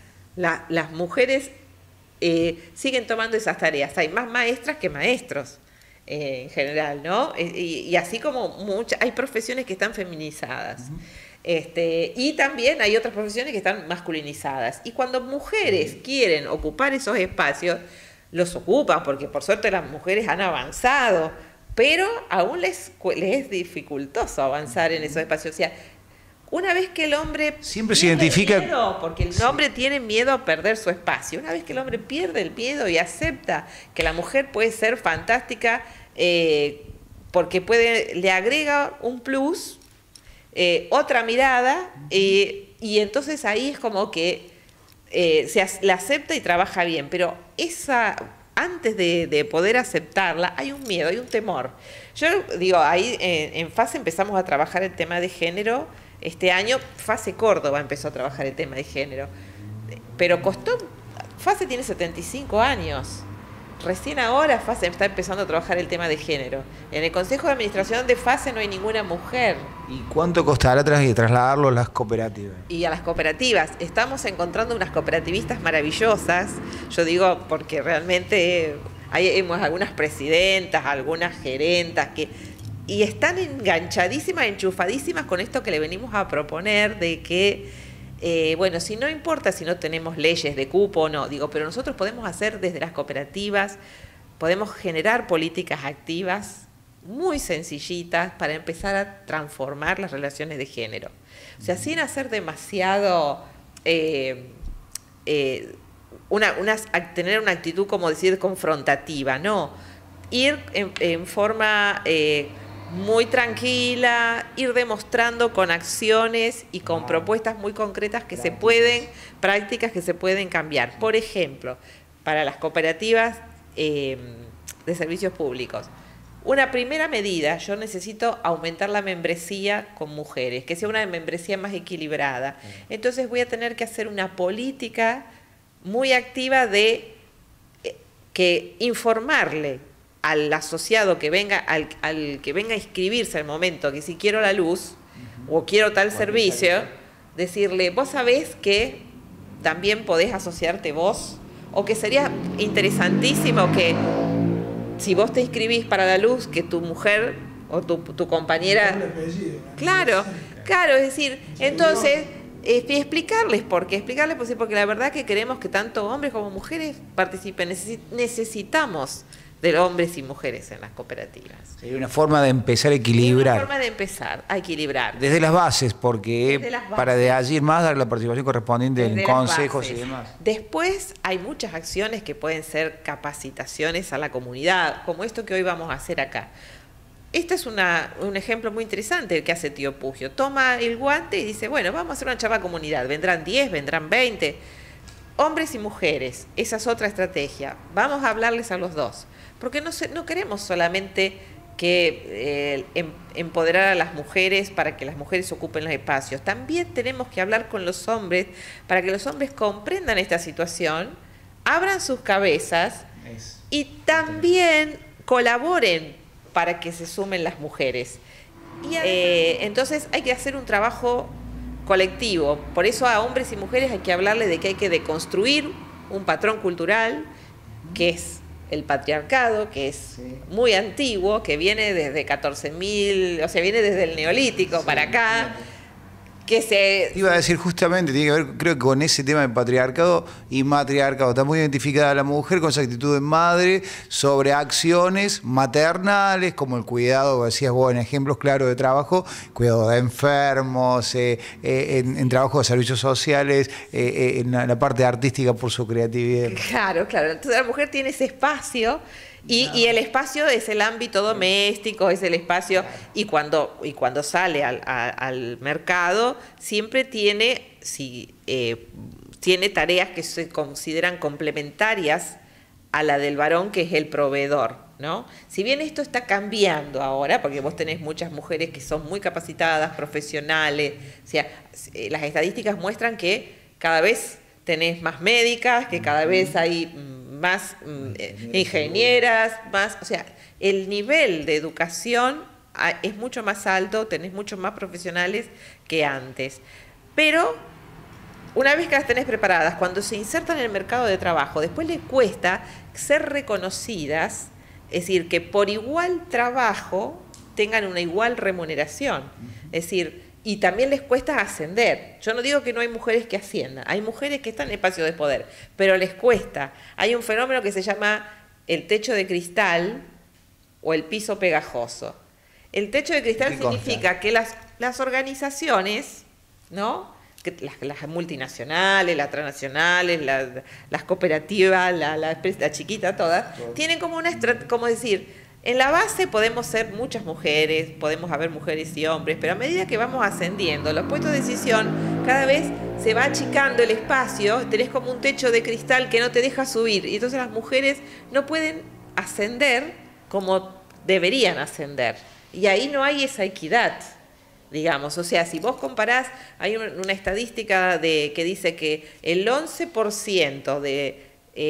la, las mujeres eh, siguen tomando esas tareas. Hay más maestras que maestros, eh, en general, ¿no? Y, y así como muchas, hay profesiones que están feminizadas. Uh-huh. Este, y también hay otras profesiones que están masculinizadas. Y cuando mujeres uh-huh. quieren ocupar esos espacios, los ocupan, porque por suerte las mujeres han avanzado, pero aún les, les es dificultoso avanzar en esos espacios. O sea, una vez que el hombre siempre se identifica miedo, porque el hombre sí. tiene miedo a perder su espacio, una vez que el hombre pierde el miedo y acepta que la mujer puede ser fantástica, eh, porque puede, le agrega un plus, eh, otra mirada, eh, y entonces ahí es como que Eh, se la acepta y trabaja bien, pero esa antes de, de poder aceptarla, hay un miedo, hay un temor. Yo digo, ahí en, en FASE empezamos a trabajar el tema de género. Este año FASE Córdoba empezó a trabajar el tema de género. Pero costó, FASE tiene setenta y cinco años. Recién ahora FASE está empezando a trabajar el tema de género. En el Consejo de Administración de FASE no hay ninguna mujer. ¿Y cuánto costará tras trasladarlo a las cooperativas? Y a las cooperativas. Estamos encontrando unas cooperativistas maravillosas. Yo digo porque realmente hay hemos algunas presidentas, algunas gerentas que y están enganchadísimas, enchufadísimas con esto que le venimos a proponer de que Eh, bueno, si no importa si no tenemos leyes de cupo o no, digo, pero nosotros podemos hacer desde las cooperativas, podemos generar políticas activas muy sencillitas para empezar a transformar las relaciones de género. O sea, sin hacer demasiado, eh, eh, una, una, tener una actitud, como decir, confrontativa, no. Ir en, en forma... Eh, muy tranquila, ir demostrando con acciones y con propuestas muy concretas que se pueden, prácticas que se pueden cambiar. Por ejemplo, para las cooperativas eh, de servicios públicos, una primera medida, yo necesito aumentar la membresía con mujeres, que sea una membresía más equilibrada. Entonces voy a tener que hacer una política muy activa de eh, que informarle al asociado que venga, al, al que venga a inscribirse al momento, que si quiero la luz uh-huh. o quiero tal servicio, decirle, vos sabés que también podés asociarte vos, o que sería interesantísimo que si vos te inscribís para la luz, que tu mujer o tu, tu compañera... Claro, claro, es decir, entonces... explicarles por qué, explicarles por qué, porque la verdad que queremos que tanto hombres como mujeres participen, necesitamos de hombres y mujeres en las cooperativas. Sería una forma de empezar a equilibrar. Una forma de empezar a equilibrar. Desde las bases, porque Desde las bases. Para de allí más dar la participación correspondiente Desde en consejos y demás. Después hay muchas acciones que pueden ser capacitaciones a la comunidad, como esto que hoy vamos a hacer acá. Este es una, un ejemplo muy interesante el que hace Tío Pugio. Toma el guante y dice, bueno, vamos a hacer una charla comunidad. Vendrán diez, vendrán veinte. Hombres y mujeres, esa es otra estrategia. Vamos a hablarles a los dos. Porque no, se, no queremos solamente que eh, em, empoderar a las mujeres para que las mujeres ocupen los espacios. También tenemos que hablar con los hombres para que los hombres comprendan esta situación, abran sus cabezas y también colaboren para que se sumen las mujeres. Y eh, entonces hay que hacer un trabajo colectivo. Por eso a hombres y mujeres hay que hablarles de que hay que deconstruir un patrón cultural que es el patriarcado, que es sí. muy antiguo, que viene desde catorce mil, o sea, viene desde el Neolítico sí, para acá, sí. que se... Iba a decir justamente, tiene que ver, creo que con ese tema de patriarcado y matriarcado. Está muy identificada la mujer con esa actitud de madre sobre acciones maternales, como el cuidado, decías vos, en ejemplos claros de trabajo, cuidado de enfermos, eh, eh, en, en trabajo de servicios sociales, eh, eh, en la, la parte artística por su creatividad. Claro, claro. Entonces la mujer tiene ese espacio. Y, y el espacio es el ámbito doméstico, es el espacio, y cuando, y cuando sale al, a, al mercado, siempre tiene, si, eh, tiene tareas que se consideran complementarias a la del varón, que es el proveedor, ¿no? Si bien esto está cambiando ahora, porque vos tenés muchas mujeres que son muy capacitadas, profesionales, o sea, las estadísticas muestran que cada vez tenés más médicas, que cada vez hay más eh, ingenieras, más, o sea, el nivel de educación es mucho más alto, tenés muchos más profesionales que antes. Pero una vez que las tenés preparadas, cuando se insertan en el mercado de trabajo, después les cuesta ser reconocidas, es decir, que por igual trabajo tengan una igual remuneración. Es decir, y también les cuesta ascender. Yo no digo que no hay mujeres que asciendan, hay mujeres que están en espacios de poder, pero les cuesta. Hay un fenómeno que se llama el techo de cristal o el piso pegajoso. El techo de cristal significa que las, las organizaciones, ¿no? Que las, las multinacionales, las transnacionales, las, las cooperativas, la, la, la chiquita, todas, tienen como una estrategia, como decir, En la base podemos ser muchas mujeres, podemos haber mujeres y hombres, pero a medida que vamos ascendiendo, los puestos de decisión, cada vez se va achicando el espacio, tenés como un techo de cristal que no te deja subir, y entonces las mujeres no pueden ascender como deberían ascender. Y ahí no hay esa equidad, digamos. O sea, si vos comparás, hay una estadística de, que dice que el once por ciento de...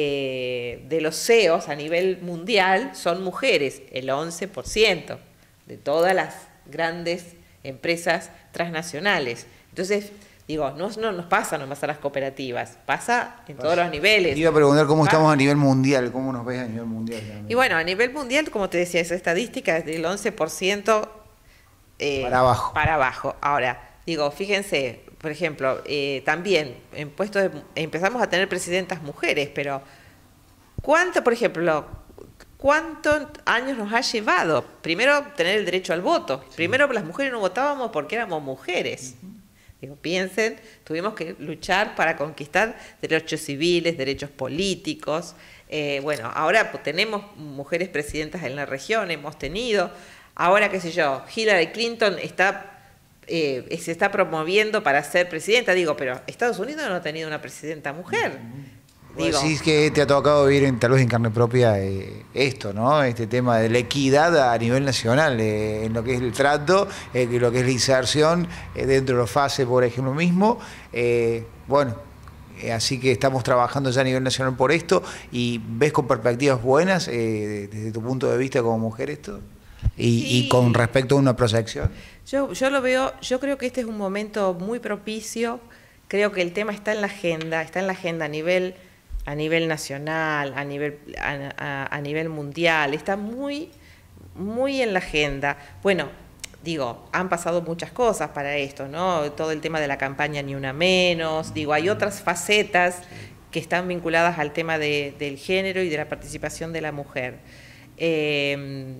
Eh, de los C E Os a nivel mundial son mujeres, el once por ciento de todas las grandes empresas transnacionales. Entonces, digo, no, no nos pasa nomás a las cooperativas, pasa en todos los niveles. Te iba a preguntar cómo estamos a nivel mundial, cómo nos ves a nivel mundial también. Y bueno, a nivel mundial, como te decía, esa estadística es del once por ciento eh, para abajo. Para abajo. Ahora, digo, fíjense, por ejemplo, eh, también en puestos de, empezamos a tener presidentas mujeres, pero ¿cuánto, por ejemplo, cuántos años nos ha llevado? Primero, tener el derecho al voto. Sí. Primero, las mujeres no votábamos porque éramos mujeres. Uh-huh. Digo, piensen, tuvimos que luchar para conquistar derechos civiles, derechos políticos. Eh, bueno, ahora pues, tenemos mujeres presidentas en la región, hemos tenido. Ahora, qué sé yo, Hillary Clinton está... Eh, se está promoviendo para ser presidenta, digo, pero Estados Unidos no ha tenido una presidenta mujer. Digo, decís que te ha tocado vivir en, tal vez en carne propia eh, esto, ¿no? Este tema de la equidad a nivel nacional, eh, en lo que es el trato, eh, lo que es la inserción eh, dentro de los FASE, por ejemplo, mismo. Eh, bueno, eh, así que estamos trabajando ya a nivel nacional por esto y ves con perspectivas buenas eh, desde tu punto de vista como mujer esto y, sí. y con respecto a una proyección. Yo, yo lo veo, yo creo que este es un momento muy propicio, creo que el tema está en la agenda, está en la agenda a nivel, a nivel nacional, a nivel, a, a, a nivel mundial, está muy, muy en la agenda. Bueno, digo, han pasado muchas cosas para esto, ¿no? Todo el tema de la campaña Ni Una Menos, digo, hay otras facetas que están vinculadas al tema de, del género y de la participación de la mujer. Eh,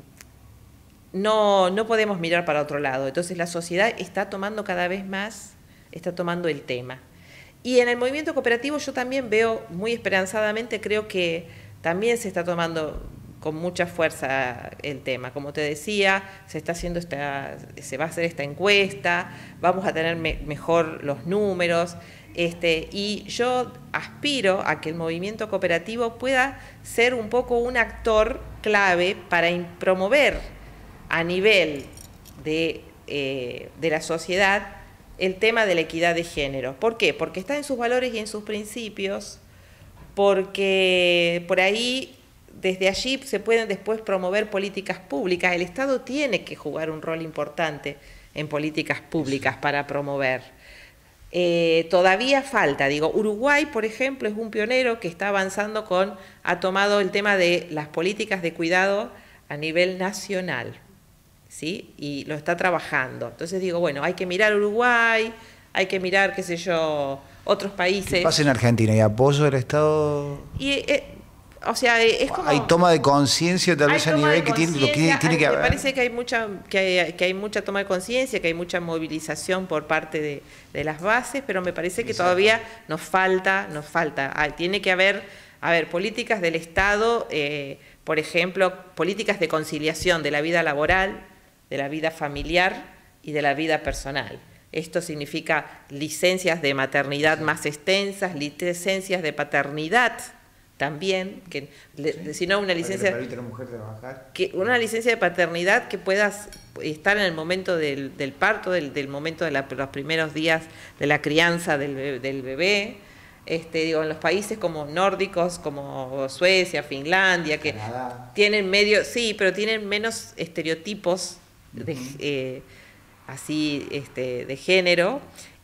No, no podemos mirar para otro lado. Entonces la sociedad está tomando cada vez más, está tomando el tema. Y en el movimiento cooperativo yo también veo muy esperanzadamente, creo que también se está tomando con mucha fuerza el tema. Como te decía, se está haciendo esta, se va a hacer esta encuesta, vamos a tener me, mejor los números. Este, y yo aspiro a que el movimiento cooperativo pueda ser un poco un actor clave para promover a nivel de, eh, de la sociedad el tema de la equidad de género. ¿Por qué? Porque está en sus valores y en sus principios, porque por ahí, desde allí se pueden después promover políticas públicas. El Estado tiene que jugar un rol importante en políticas públicas para promover. Eh, todavía falta, digo, Uruguay, por ejemplo, es un pionero que está avanzando con, ha tomado el tema de las políticas de cuidado a nivel nacional. ¿Sí? Y lo está trabajando. Entonces digo, bueno, hay que mirar Uruguay, hay que mirar, qué sé yo, otros países. ¿Qué pasa en Argentina? ¿Hay apoyo del Estado? Y, eh, o sea, es como... Hay toma de conciencia tal vez a nivel que tiene, lo que tiene hay, que haber. Me parece que hay mucha, que hay, que hay mucha toma de conciencia, que hay mucha movilización por parte de, de las bases, pero me parece que Exacto. todavía nos falta, nos falta. Hay, tiene que haber, a ver, políticas del Estado, eh, por ejemplo, políticas de conciliación de la vida laboral, de la vida familiar y de la vida personal. Esto significa licencias de maternidad más extensas, licencias de paternidad también, que sí. si no una licencia, para que le permite a la mujer trabajar. Que una licencia de paternidad que puedas estar en el momento del, del parto, del, del momento de la, los primeros días de la crianza del bebé. Del bebé. Este, digo, en los países como nórdicos, como Suecia, Finlandia, que Canadá. tienen medio, sí, pero tienen menos estereotipos de, eh, así este, de género.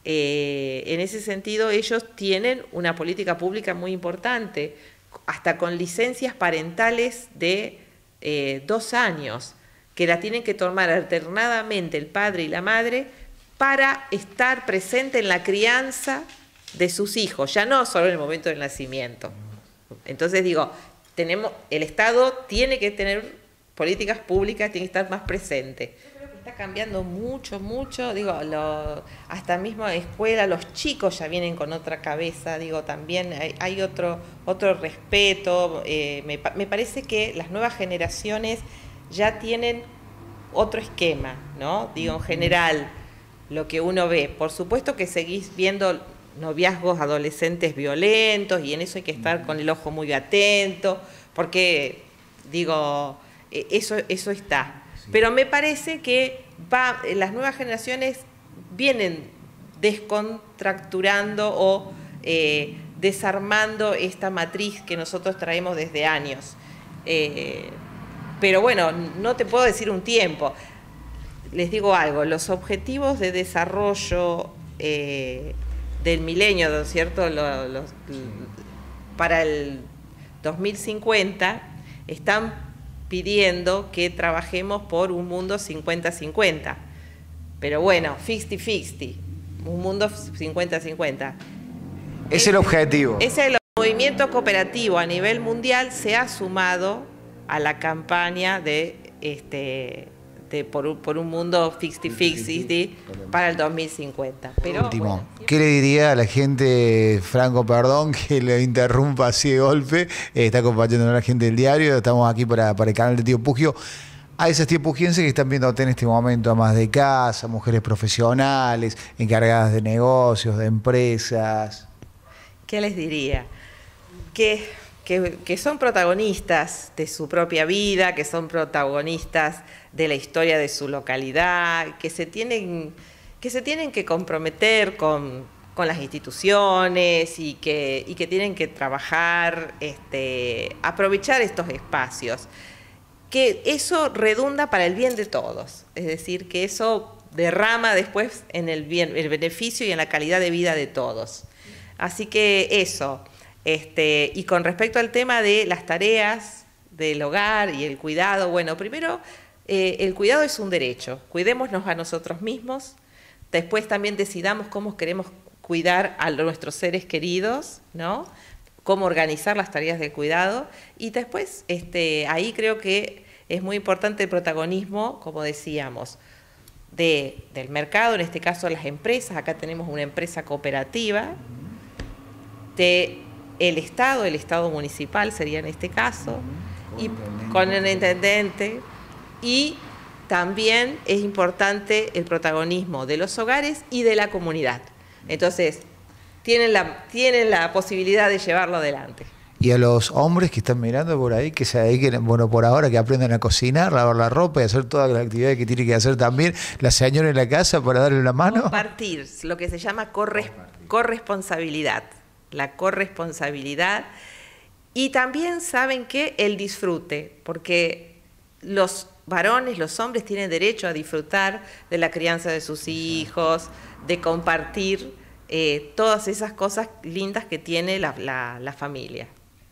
Eh, en ese sentido ellos tienen una política pública muy importante, hasta con licencias parentales de eh, dos años, que la tienen que tomar alternadamente el padre y la madre para estar presente en la crianza de sus hijos, ya no solo en el momento del nacimiento. Entonces digo, tenemos, el Estado tiene que tener políticas públicas, tiene que estar más presente. Yo creo que está cambiando mucho, mucho, digo, lo, hasta mismo en escuela, los chicos ya vienen con otra cabeza, digo, también hay, hay otro, otro respeto, eh, me, me parece que las nuevas generaciones ya tienen otro esquema, ¿no? Digo, en general, lo que uno ve. Por supuesto que seguís viendo noviazgos adolescentes violentos y en eso hay que estar con el ojo muy atento, porque, digo, eso, eso está. Pero me parece que va, las nuevas generaciones vienen descontracturando o eh, desarmando esta matriz que nosotros traemos desde años. Eh, pero bueno, no te puedo decir un tiempo. Les digo algo, los objetivos de desarrollo eh, del milenio, ¿no es cierto? Los, los, para el dos mil cincuenta están pidiendo que trabajemos por un mundo cincuenta cincuenta. Pero bueno, cincuenta cincuenta, un mundo cincuenta cincuenta. Es el objetivo. Es el movimiento cooperativo a nivel mundial se ha sumado a la campaña de este de por, un, por un mundo cincuenta cincuenta para el dos mil cincuenta. Pero, Último, bueno, ¿qué le diría a la gente, Franco, perdón, que le interrumpa así de golpe? Eh, está acompañando a la gente del diario, estamos aquí para, para el canal de Tío Pugio. A esas tío pugienses que están viéndote en este momento, amas de casa, mujeres profesionales, encargadas de negocios, de empresas. ¿Qué les diría? Que, que, que son protagonistas de su propia vida, que son protagonistas de la historia de su localidad, que se tienen que, se tienen que comprometer con, con las instituciones y que, y que tienen que trabajar, este, aprovechar estos espacios. Que eso redunda para el bien de todos, es decir, que eso derrama después en el bien, el beneficio y en la calidad de vida de todos. Así que eso, este, y con respecto al tema de las tareas del hogar y el cuidado, bueno, primero, eh, el cuidado es un derecho, cuidémonos a nosotros mismos, después también decidamos cómo queremos cuidar a nuestros seres queridos, ¿no? Cómo organizar las tareas del cuidado, y después este, ahí creo que es muy importante el protagonismo, como decíamos, de, del mercado, en este caso las empresas. Acá tenemos una empresa cooperativa, de el Estado, el Estado municipal sería en este caso, y con el intendente, y también es importante el protagonismo de los hogares y de la comunidad. Entonces, tienen la, tienen la posibilidad de llevarlo adelante. Y a los hombres que están mirando por ahí, que se dediquen, bueno, por ahora, que aprendan a cocinar, lavar la ropa y hacer todas las actividades que tiene que hacer también la señora en la casa para darle una mano. Compartir, lo que se llama corres, corresponsabilidad, la corresponsabilidad. Y también saben que el disfrute, porque los varones, los hombres tienen derecho a disfrutar de la crianza de sus hijos, de compartir eh, todas esas cosas lindas que tiene la, la, la familia.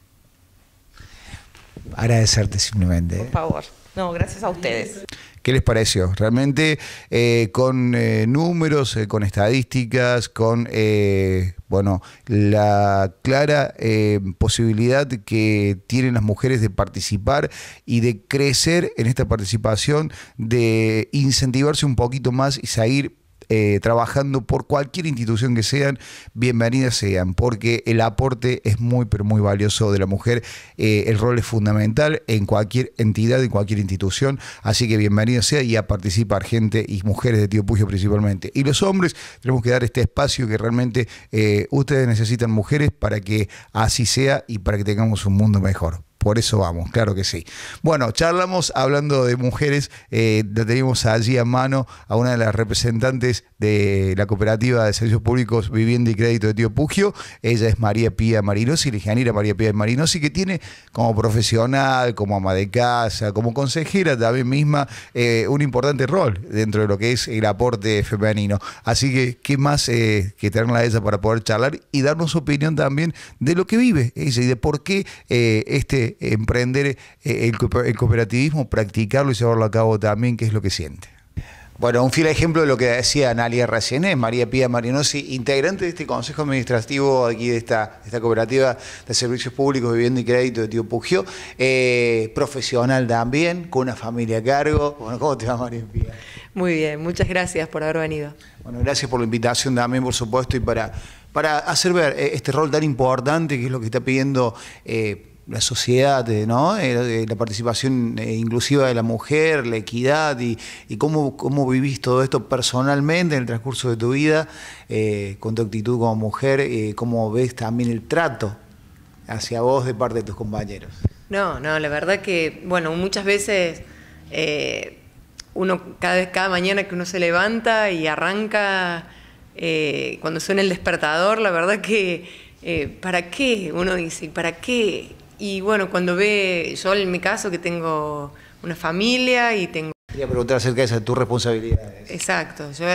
Agradecerte simplemente. Por favor. No, gracias a ustedes. ¿Qué les pareció? Realmente eh, con eh, números, eh, con estadísticas, con eh, bueno, la clara eh, posibilidad que tienen las mujeres de participar y de crecer en esta participación, de incentivarse un poquito más y seguir Eh, trabajando por cualquier institución que sean, bienvenidas sean, porque el aporte es muy, pero muy valioso de la mujer. Eh, el rol es fundamental en cualquier entidad, en cualquier institución, así que bienvenida sea y a participar gente y mujeres de Tío Pugio principalmente. Y los hombres tenemos que dar este espacio que realmente eh, ustedes necesitan, mujeres, para que así sea y para que tengamos un mundo mejor. Por eso vamos, claro que sí. Bueno, charlamos hablando de mujeres, eh, la tenemos allí a mano a una de las representantes de la Cooperativa de Servicios Públicos, Vivienda y Crédito de Tío Pugio. Ella es María Pía Marinosi, la ingeniera María Pía Marinosi, que tiene como profesional, como ama de casa, como consejera también misma, eh, un importante rol dentro de lo que es el aporte femenino. Así que, ¿qué más eh, que tenerla a ella para poder charlar y darnos su opinión también de lo que vive ella y de por qué eh, este emprender eh, el, el cooperativismo, practicarlo y llevarlo a cabo también, qué es lo que siente? Bueno, un fiel ejemplo de lo que decía Analia recién, es María Pía Marinosi, integrante de este consejo administrativo aquí de esta, de esta cooperativa de servicios públicos, vivienda y crédito de Tío Pugio, eh, profesional también, con una familia a cargo. Bueno, ¿cómo te va, María Pía? Muy bien, muchas gracias por haber venido. Bueno, gracias por la invitación también, por supuesto, y para, para hacer ver este rol tan importante que es lo que está pidiendo eh, la sociedad, ¿no? Eh, la participación eh, inclusiva de la mujer, la equidad y, y cómo, cómo vivís todo esto personalmente en el transcurso de tu vida, eh, con tu actitud como mujer, eh, cómo ves también el trato hacia vos de parte de tus compañeros. No, no, la verdad que, bueno, muchas veces eh, uno, cada vez, cada mañana que uno se levanta y arranca, eh, cuando suena el despertador, la verdad que, eh, ¿para qué? Uno dice, ¿para qué? Y bueno, cuando ve, yo en mi caso que tengo una familia y tengo... Quería preguntar acerca de esas tus responsabilidades. Exacto. Yo,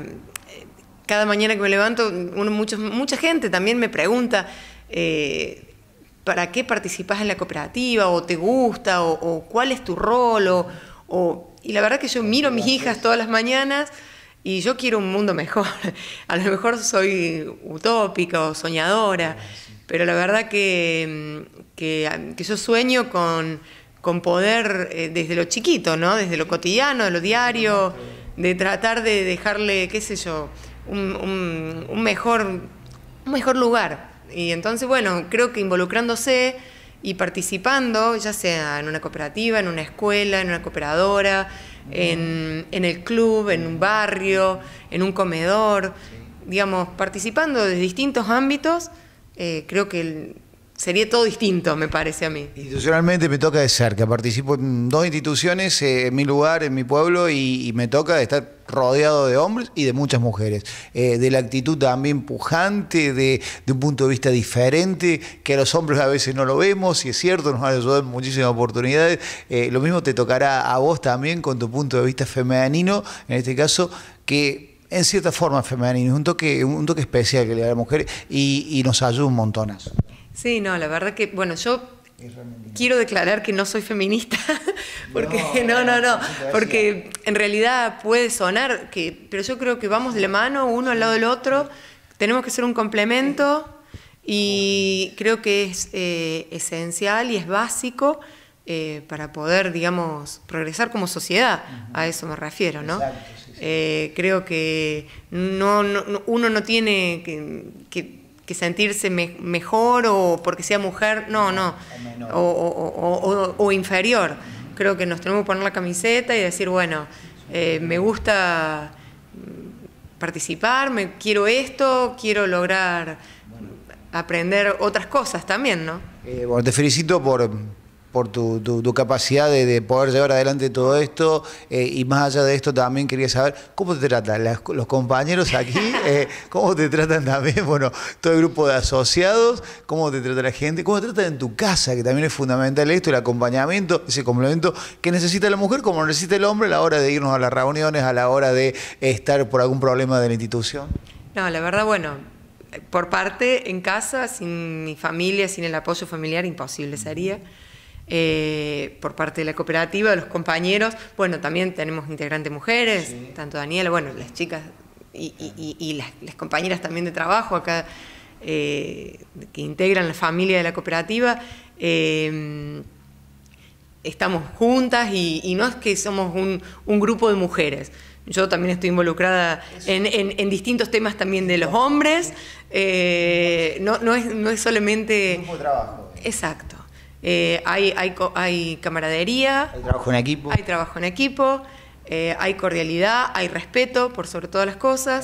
cada mañana que me levanto, uno, mucho, mucha gente también me pregunta, eh, ¿para qué participás en la cooperativa? ¿O te gusta? ¿O, o cuál es tu rol? O, o, y la verdad que yo miro a mis hijas todas las mañanas y yo quiero un mundo mejor. A lo mejor soy utópica o soñadora, pero la verdad que, que, que yo sueño con, con poder, eh, desde lo chiquito, ¿no? Desde lo cotidiano, de lo diario, de tratar de dejarle, qué sé yo, un, un, un, mejor, un mejor lugar. Y entonces, bueno, creo que involucrándose y participando, ya sea en una cooperativa, en una escuela, en una cooperadora, en, en el club, en un barrio, en un comedor, digamos, participando de distintos ámbitos, Eh, creo que el, sería todo distinto, me parece a mí. Institucionalmente me toca de cerca, participo en dos instituciones, eh, en mi lugar, en mi pueblo, y, y me toca estar rodeado de hombres y de muchas mujeres. Eh, de la actitud también pujante, de, de un punto de vista diferente, que a los hombres a veces no lo vemos, y es cierto, nos han ayudado en muchísimas oportunidades. Eh, lo mismo te tocará a vos también con tu punto de vista femenino, en este caso, que... en cierta forma femenino, es un toque, un toque especial que le da a la mujer y, y nos ayuda un montonazo. Sí, no, la verdad que, bueno, yo quiero declarar que no soy feminista, porque no, no, no, porque en realidad puede sonar, que, pero yo creo que vamos de la mano, uno al lado del otro, tenemos que ser un complemento y creo que es eh, esencial y es básico eh, para poder, digamos, progresar como sociedad, a eso me refiero, ¿no? Exacto. Eh, creo que no, no, uno no tiene que, que, que sentirse me, mejor o porque sea mujer, no, no, o, o, o, o inferior. Creo que nos tenemos que poner la camiseta y decir, bueno, eh, me gusta participar, me, quiero esto, quiero lograr aprender otras cosas también, ¿no? Eh, bueno, te felicito por... por tu, tu, tu capacidad de, de poder llevar adelante todo esto, eh, y más allá de esto también quería saber cómo te tratan las, los compañeros aquí, eh, cómo te tratan también, bueno, todo el grupo de asociados, cómo te trata la gente, cómo te tratan en tu casa, que también es fundamental esto, el acompañamiento, ese complemento que necesita la mujer como necesita el hombre a la hora de irnos a las reuniones, a la hora de estar por algún problema de la institución. No, la verdad, bueno, por parte en casa, sin mi familia, sin el apoyo familiar, imposible sería. Eh, por parte de la cooperativa, de los compañeros, bueno, también tenemos integrantes mujeres, sí. Tanto Daniela, bueno, las chicas y, y, y las, las compañeras también de trabajo acá, eh, que integran la familia de la cooperativa, eh, estamos juntas y, y no es que somos un, un grupo de mujeres. Yo también estoy involucrada en, en, en distintos temas también de los hombres, eh, no, no, es, no es solamente... Un grupo de trabajo. Exacto. Eh, hay, hay, hay camaradería, hay trabajo en equipo, hay, trabajo en equipo, eh, hay cordialidad, hay respeto por sobre todas las cosas,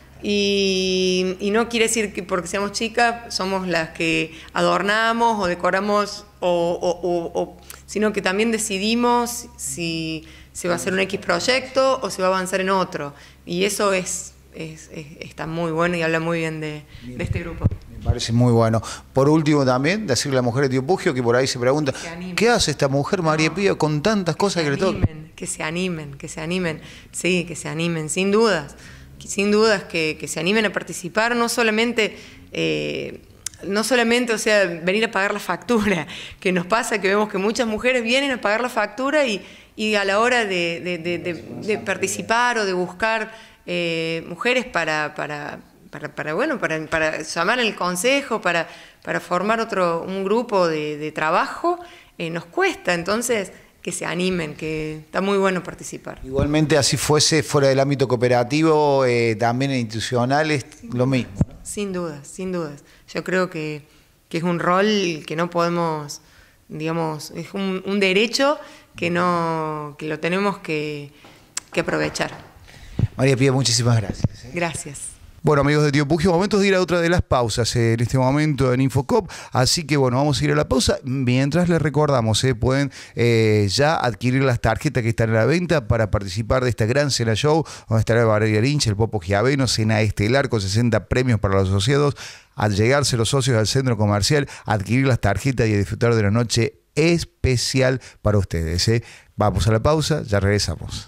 y, y no quiere decir que porque seamos chicas somos las que adornamos o decoramos, o, o, o, o, sino que también decidimos si se va a hacer un X proyecto o se va a avanzar en otro, y eso es, es, es está muy bueno y habla muy bien de, de este grupo. Me parece muy bueno. Por último también, decirle a la mujer de Tío Pugio, que por ahí se pregunta, ¿qué hace esta mujer María no, Pía con tantas cosas que, que le tocan? Que se animen, que se animen, sí, que se animen, sin dudas, sin dudas que, que se animen a participar, no solamente, eh, no solamente, o sea, venir a pagar la factura, que nos pasa que vemos que muchas mujeres vienen a pagar la factura y, y a la hora de, de, de, de, de participar o de buscar eh, mujeres para... para Para, para, bueno, para, para llamar al consejo, para, para formar otro, un grupo de, de trabajo, eh, nos cuesta. Entonces, que se animen, que está muy bueno participar. Igualmente, así fuese fuera del ámbito cooperativo, eh, también en institucionales, lo mismo, ¿no? Sin dudas, sin dudas. Yo creo que, que es un rol que no podemos, digamos, es un, un derecho que, no, que lo tenemos que, que aprovechar. María Pía, muchísimas gracias. ¿eh? Gracias. Bueno, amigos de Tío Pugio, momentos de ir a otra de las pausas eh, en este momento en Infocop, así que bueno, vamos a ir a la pausa. Mientras les recordamos, eh, pueden eh, ya adquirir las tarjetas que están a la venta para participar de esta gran cena show, donde estará Valeria Lynch, el Popo Giaveno, cena estelar con sesenta premios para los asociados. Al llegarse los socios al centro comercial, adquirir las tarjetas y a disfrutar de una noche especial para ustedes. ¿eh? Vamos a la pausa, ya regresamos.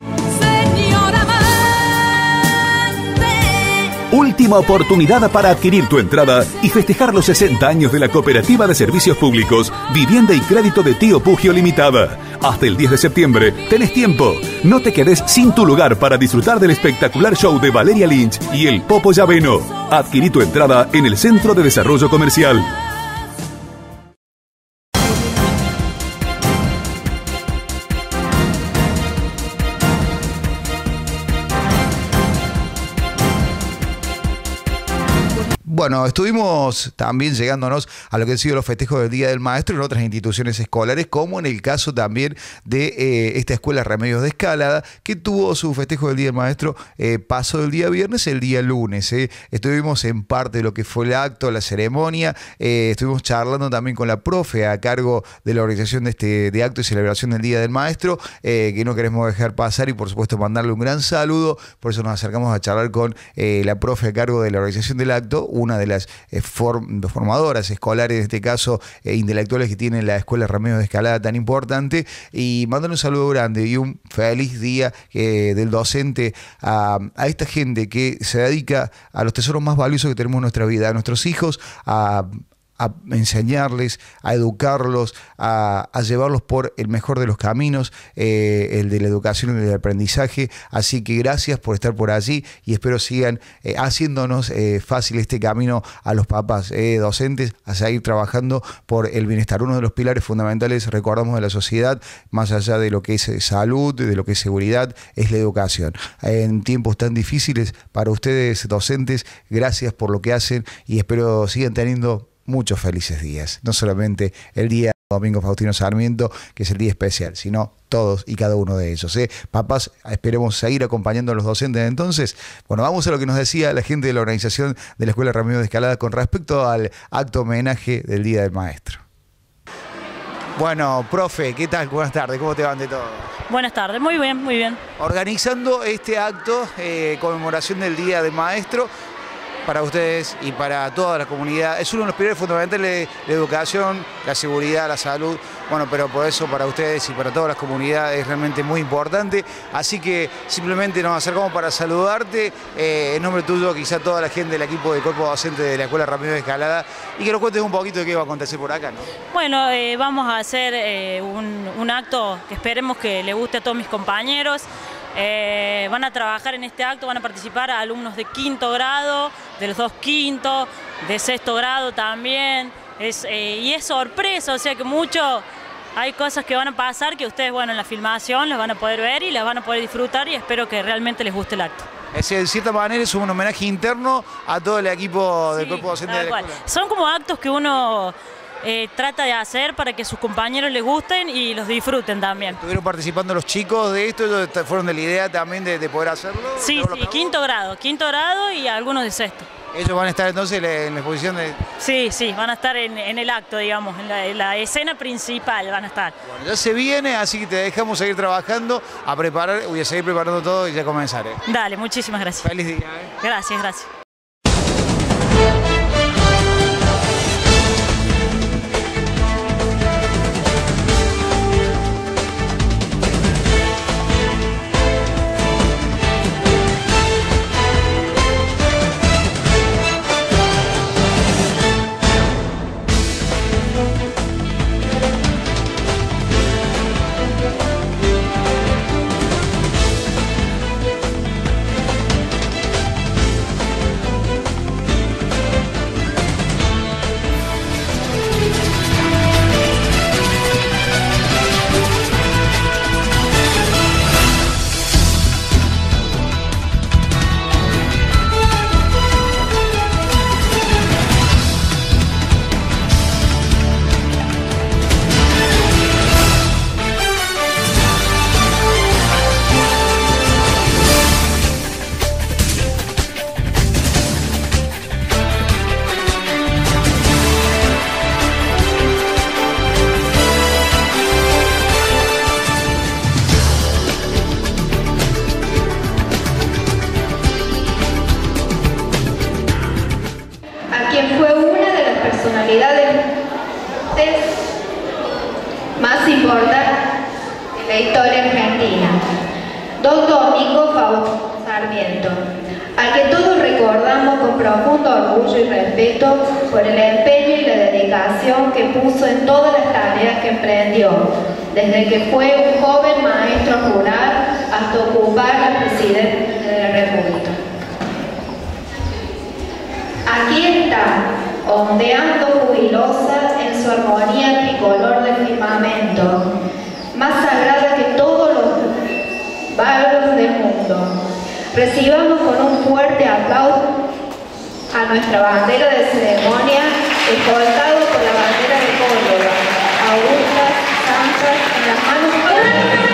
Última oportunidad para adquirir tu entrada y festejar los sesenta años de la Cooperativa de Servicios Públicos, Vivienda y Crédito de Tío Pugio Limitada. Hasta el diez de septiembre tenés tiempo. No te quedes sin tu lugar para disfrutar del espectacular show de Valeria Lynch y el Popo Giaveno. Adquirí tu entrada en el Centro de Desarrollo Comercial. Bueno, estuvimos también llegándonos a lo que han sido los festejos del Día del Maestro en otras instituciones escolares, como en el caso también de eh, esta escuela Remedios de Escalada, que tuvo su festejo del Día del Maestro eh, paso del día viernes, el día lunes. Eh. Estuvimos en parte de lo que fue el acto, la ceremonia, eh, estuvimos charlando también con la profe a cargo de la organización de este de acto y celebración del Día del Maestro, eh, que no queremos dejar pasar y por supuesto mandarle un gran saludo. Por eso nos acercamos a charlar con eh, la profe a cargo de la organización del acto, una de las eh, form, formadoras escolares, en este caso eh, intelectuales que tiene la Escuela Remedios de Escalada tan importante, y mandarle un saludo grande y un feliz día eh, del docente a, a esta gente que se dedica a los tesoros más valiosos que tenemos en nuestra vida, a nuestros hijos, a a enseñarles, a educarlos, a, a llevarlos por el mejor de los caminos, eh, el de la educación y el aprendizaje. Así que gracias por estar por allí y espero sigan eh, haciéndonos eh, fácil este camino a los papás eh, docentes, a seguir trabajando por el bienestar. Uno de los pilares fundamentales, recordamos, de la sociedad, más allá de lo que es salud, de lo que es seguridad, es la educación. En tiempos tan difíciles para ustedes docentes, gracias por lo que hacen y espero sigan teniendo muchos felices días, no solamente el día Domingo Faustino Sarmiento, que es el día especial, sino todos y cada uno de ellos. ¿eh? Papás, esperemos seguir acompañando a los docentes. Entonces, bueno, vamos a lo que nos decía la gente de la organización de la Escuela Remedios de Escalada con respecto al acto homenaje del Día del Maestro. Bueno, profe, ¿qué tal? Buenas tardes, ¿cómo te van de todo? Buenas tardes, muy bien, muy bien. Organizando este acto, eh, conmemoración del Día del Maestro, para ustedes y para toda la comunidad. Es uno de los pilares fundamentales de la educación, la seguridad, la salud. Bueno, pero por eso para ustedes y para todas las comunidades es realmente muy importante. Así que simplemente nos acercamos para saludarte. Eh, en nombre tuyo, quizá toda la gente del equipo de cuerpo docente de la Escuela Remedios de Escalada, y que nos cuentes un poquito de qué va a acontecer por acá, ¿no? Bueno, eh, vamos a hacer eh, un, un acto que esperemos que le guste a todos mis compañeros. Eh, van a trabajar en este acto, van a participar alumnos de quinto grado, de los dos quintos, de sexto grado también, es, eh, y es sorpresa, o sea que mucho, hay cosas que van a pasar que ustedes, bueno, en la filmación las van a poder ver y las van a poder disfrutar y espero que realmente les guste el acto. Es, de cierta manera es un homenaje interno a todo el equipo del sí, cuerpo docente de la escuela. Son como actos que uno Eh, trata de hacer para que sus compañeros les gusten y los disfruten también. ¿Estuvieron participando los chicos de esto? ¿Ellos fueron de la idea también de, de poder hacerlo? Sí, sí, quinto grado, quinto grado y algunos de sexto. ¿Ellos van a estar entonces en la exposición de...? Sí, sí, van a estar en, en el acto, digamos, en la, en la escena principal van a estar. Bueno, ya se viene, así que te dejamos seguir trabajando, a preparar, voy a seguir preparando todo y ya comenzar. ¿eh? Dale, muchísimas gracias. Feliz día. ¿eh? Gracias, gracias. fue una de las personalidades más importantes de la historia argentina. Don Domingo Faustino Sarmiento, al que todos recordamos con profundo orgullo y respeto por el empeño y la dedicación que puso en todas las tareas que emprendió, desde que fue un joven maestro rural hasta ocupar la presidencia de la República. Aquí está, ondeando jubilosa en su armonía tricolor del firmamento, más sagrada que todos los bárbaro del mundo. Recibamos con un fuerte aplauso a nuestra bandera de ceremonia, escoltado por la bandera de Córdoba, Augusta, Santa, en las manos.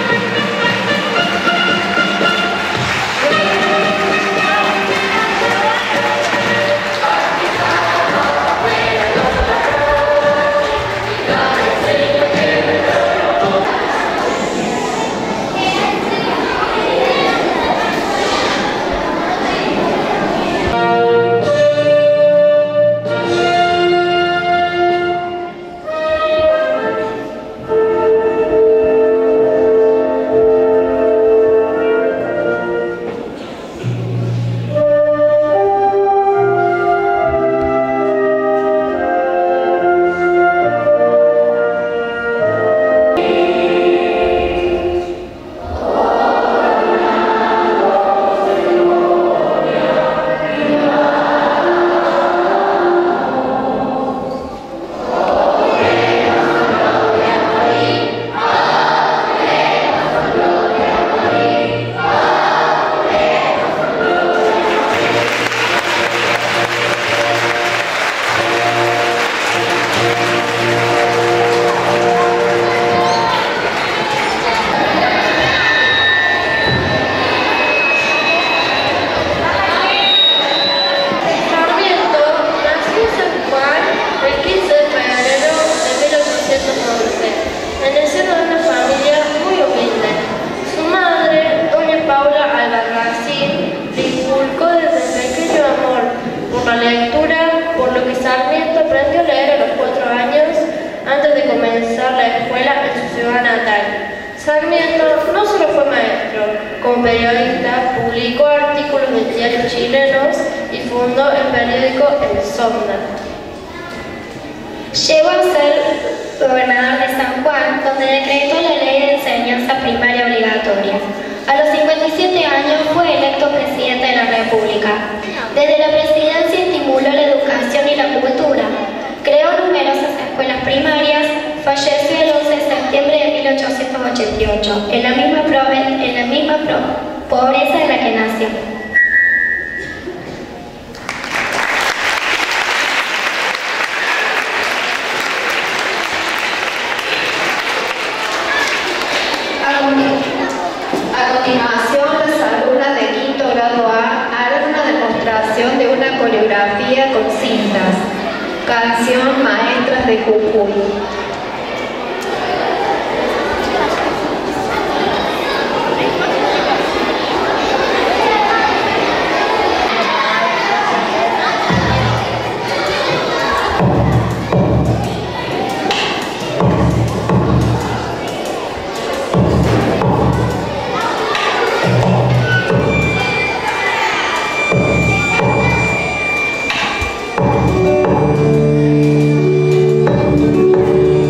Llegó a ser gobernador de San Juan, donde decretó la ley de enseñanza primaria obligatoria. A los cincuenta y siete años fue electo presidente de la República. Desde la presidencia estimuló la educación y la cultura. Creó numerosas escuelas primarias. Falleció el once de septiembre de mil ochocientos ochenta y ocho, en la misma, en la misma pobreza en la que nació. A continuación, las alumnas de quinto grado A harán una demostración de una coreografía con cintas. Canción Maestras de Jujuy. Thank you.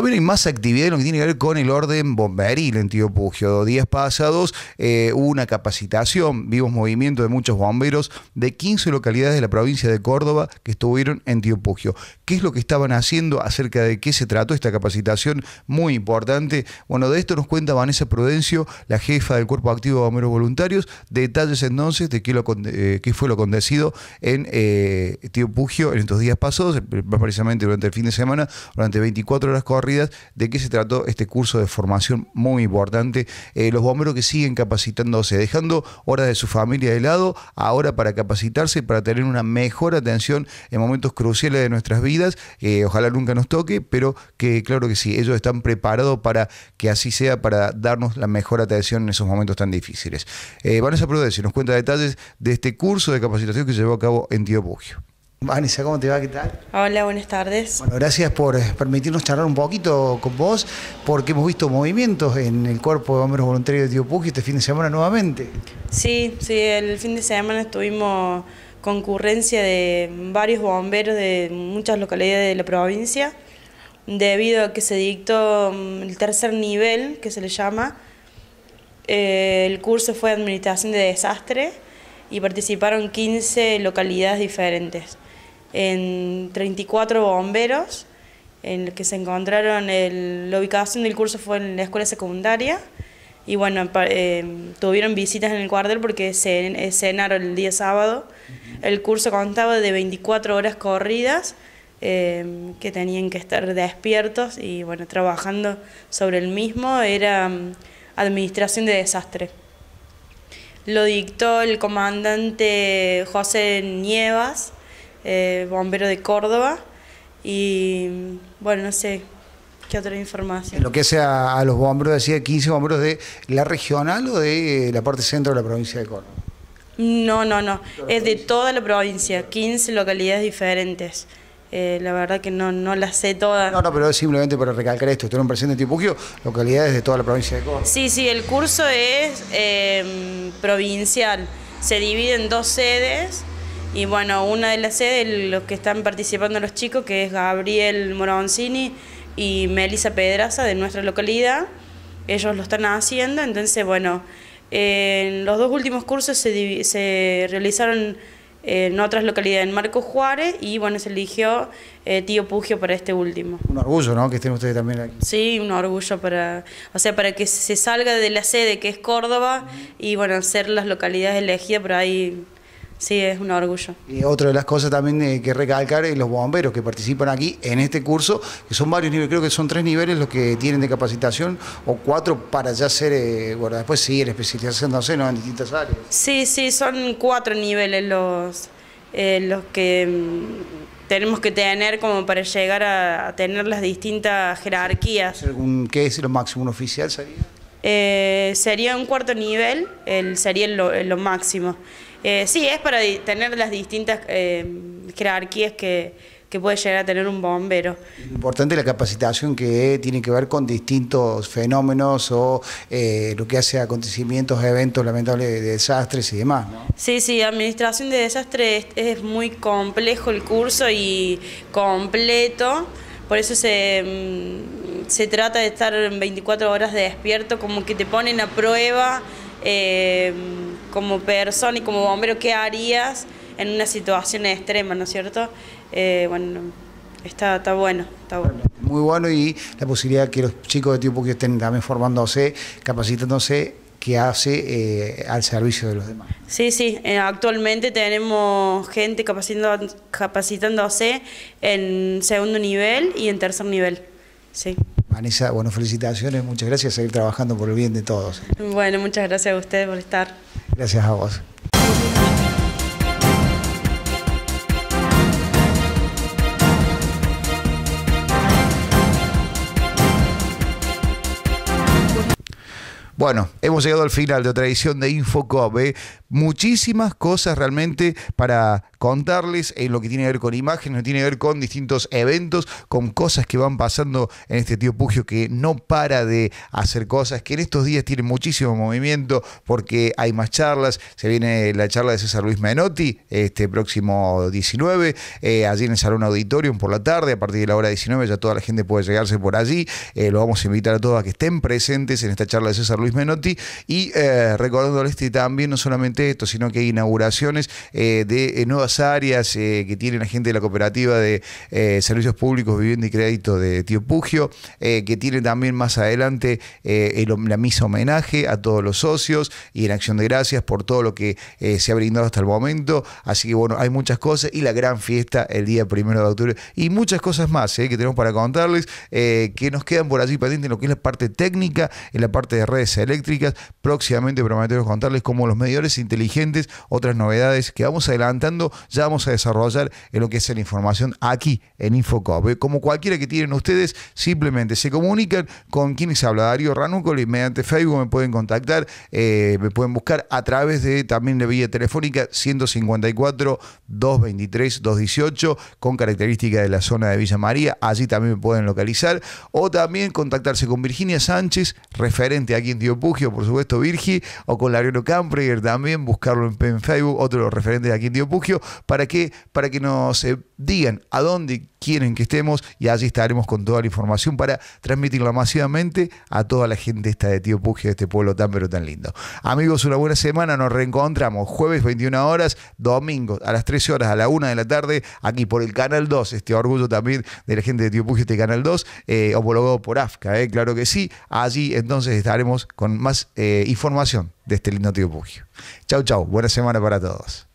también hay más actividad en lo que tiene que ver con el orden bomberil en Tío Pugio. Días pasados eh, hubo una capacitación, vimos movimiento de muchos bomberos de quince localidades de la provincia de Córdoba que estuvieron en Tío Pugio. ¿Qué es lo que estaban haciendo? ¿Acerca de qué se trató esta capacitación muy importante? Bueno, de esto nos cuenta Vanessa Prudencio, la jefa del Cuerpo Activo de Bomberos Voluntarios. Detalles entonces de qué, lo, eh, qué fue lo acontecido en eh, Tío Pugio en estos días pasados, más precisamente durante el fin de semana, durante veinticuatro horas corridas. ¿De qué se trató este curso de formación muy importante? Eh, los bomberos que siguen capacitándose, dejando horas de su familia de lado, ahora para capacitarse, para tener una mejor atención en momentos cruciales de nuestras vidas. Eh, ojalá nunca nos toque, pero que claro que sí, ellos están preparados para que así sea, para darnos la mejor atención en esos momentos tan difíciles. Eh, Vanessa Prudencio nos cuenta detalles de este curso de capacitación que se llevó a cabo en Tío Pugio. Vanessa, ¿cómo te va? ¿Qué tal? Hola, buenas tardes. Bueno, gracias por permitirnos charlar un poquito con vos, porque hemos visto movimientos en el Cuerpo de Bomberos Voluntarios de Tío Pugio este fin de semana nuevamente. Sí, sí, el fin de semana estuvimos concurrencia de varios bomberos de muchas localidades de la provincia, debido a que se dictó el tercer nivel, que se le llama. Eh, el curso fue Administración de Desastre y participaron quince localidades diferentes, en treinta y cuatro bomberos, en el que se encontraron, el, la ubicación del curso fue en la escuela secundaria, y bueno, eh, tuvieron visitas en el cuartel porque se cenaron el día sábado. El curso contaba de veinticuatro horas corridas, eh, que tenían que estar despiertos y bueno, trabajando sobre el mismo. Era um, Administración de Desastre. Lo dictó el comandante José Nievas, eh, bombero de Córdoba, y bueno, no sé qué otra información. En lo que hace a, a los bomberos, decía quince bomberos de la regional o de la parte centro de la provincia de Córdoba. No, no, no, es de toda la provincia, quince localidades diferentes. Eh, la verdad que no, no las sé todas. No, no, pero es simplemente para recalcar esto, estuvieron presentes en Tío Pugio, localidades de toda la provincia de Córdoba. Sí, sí, el curso es eh, provincial, se divide en dos sedes, y bueno, una de las sedes, los que están participando los chicos, que es Gabriel Moroncini y Melissa Pedraza, de nuestra localidad, ellos lo están haciendo. Entonces bueno, eh, en los dos últimos cursos se, se realizaron en otras localidades, en Marcos Juárez, y bueno, se eligió eh, Tío Pugio para este último. Un orgullo, ¿no?, que estén ustedes también aquí. Sí, un orgullo para, o sea, para que se salga de la sede que es Córdoba, y bueno, ser las localidades elegidas por ahí. Sí, es un orgullo. Y otra de las cosas también eh, que recalcar es los bomberos que participan aquí en este curso, que son varios niveles, creo que son tres niveles los que tienen de capacitación, o cuatro para ya ser, eh, bueno, después seguir especializándose, ¿no?, en distintas áreas. Sí, sí, son cuatro niveles los, eh, los que mm, tenemos que tener como para llegar a, a tener las distintas jerarquías. ¿Qué es lo máximo? ¿Un oficial sería? Eh, sería un cuarto nivel, el, sería lo, lo máximo. Eh, sí, es para tener las distintas eh, jerarquías que, que puede llegar a tener un bombero. Importante la capacitación que tiene que ver con distintos fenómenos o eh, lo que hace a acontecimientos, eventos lamentables de desastres y demás, ¿no? Sí, sí, Administración de Desastres es, es muy complejo el curso y completo, por eso se, se trata de estar veinticuatro horas de despierto, como que te ponen a prueba. Eh, como persona y como bombero, ¿qué harías en una situación extrema, ¿no es cierto? Eh, bueno, está, está bueno, está bueno. Muy bueno, y la posibilidad que los chicos de Tío Pugio estén también formándose, capacitándose, que hace eh, al servicio de los demás. Sí, sí, eh, actualmente tenemos gente capacitando, capacitándose en segundo nivel y en tercer nivel, sí. Vanessa, bueno, felicitaciones, muchas gracias, a seguir trabajando por el bien de todos. Bueno, muchas gracias a ustedes por estar. Gracias a vos. Bueno, hemos llegado al final de otra edición de InfoCop. ¿eh? Muchísimas cosas realmente para contarles en lo que tiene que ver con imágenes, lo que tiene que ver con distintos eventos, con cosas que van pasando en este Tío Pugio, que no para de hacer cosas, que en estos días tiene muchísimo movimiento porque hay más charlas. Se viene la charla de César Luis Menotti este próximo diecinueve, eh, allí en el Salón Auditorium por la tarde, a partir de la hora diecinueve ya toda la gente puede llegarse por allí. Eh, lo vamos a invitar a todos a que estén presentes en esta charla de César Luis Menotti y eh, recordándoles que también no solamente esto, sino que hay inauguraciones eh, de eh, nuevas áreas eh, que tiene la gente de la cooperativa de eh, Servicios Públicos, Vivienda y Crédito de Tío Pugio, eh, que tiene también más adelante eh, el, la misa homenaje a todos los socios y en acción de gracias por todo lo que eh, se ha brindado hasta el momento. Así que bueno, hay muchas cosas y la gran fiesta el día primero de octubre y muchas cosas más eh, que tenemos para contarles, eh, que nos quedan por allí pendientes en lo que es la parte técnica, en la parte de redes eléctricas. Próximamente prometemos contarles cómo los medidores inteligentes, otras novedades que vamos adelantando, ya vamos a desarrollar en lo que es la información aquí en Infocop. Eh, como cualquiera que tienen ustedes, simplemente se comunican con quienes habla Darío Ranúcolo y mediante Facebook me pueden contactar, eh, me pueden buscar a través de también la vía telefónica ciento cincuenta y cuatro, doscientos veintitrés, doscientos dieciocho con característica de la zona de Villa María. Allí también me pueden localizar o también contactarse con Virginia Sánchez, referente aquí en Tío Pugio, por supuesto Virgi, o con Lauriano Campreger también, buscarlo en, en Facebook, otro de los referentes aquí en Tío Pugio, para que, para que nos eh, digan a dónde quieren que estemos y allí estaremos con toda la información para transmitirla masivamente a toda la gente esta de Tío Pugio, de este pueblo tan pero tan lindo. Amigos, una buena semana, nos reencontramos jueves veintiuna horas, domingo a las trece horas, a la una de la tarde, aquí por el Canal dos, este orgullo también de la gente de Tío Pugio, este Canal dos, eh, homologado por A F C A, eh, claro que sí. Allí entonces estaremos con más eh, información de este lindo Tío Pugio. Chau, chau, buena semana para todos.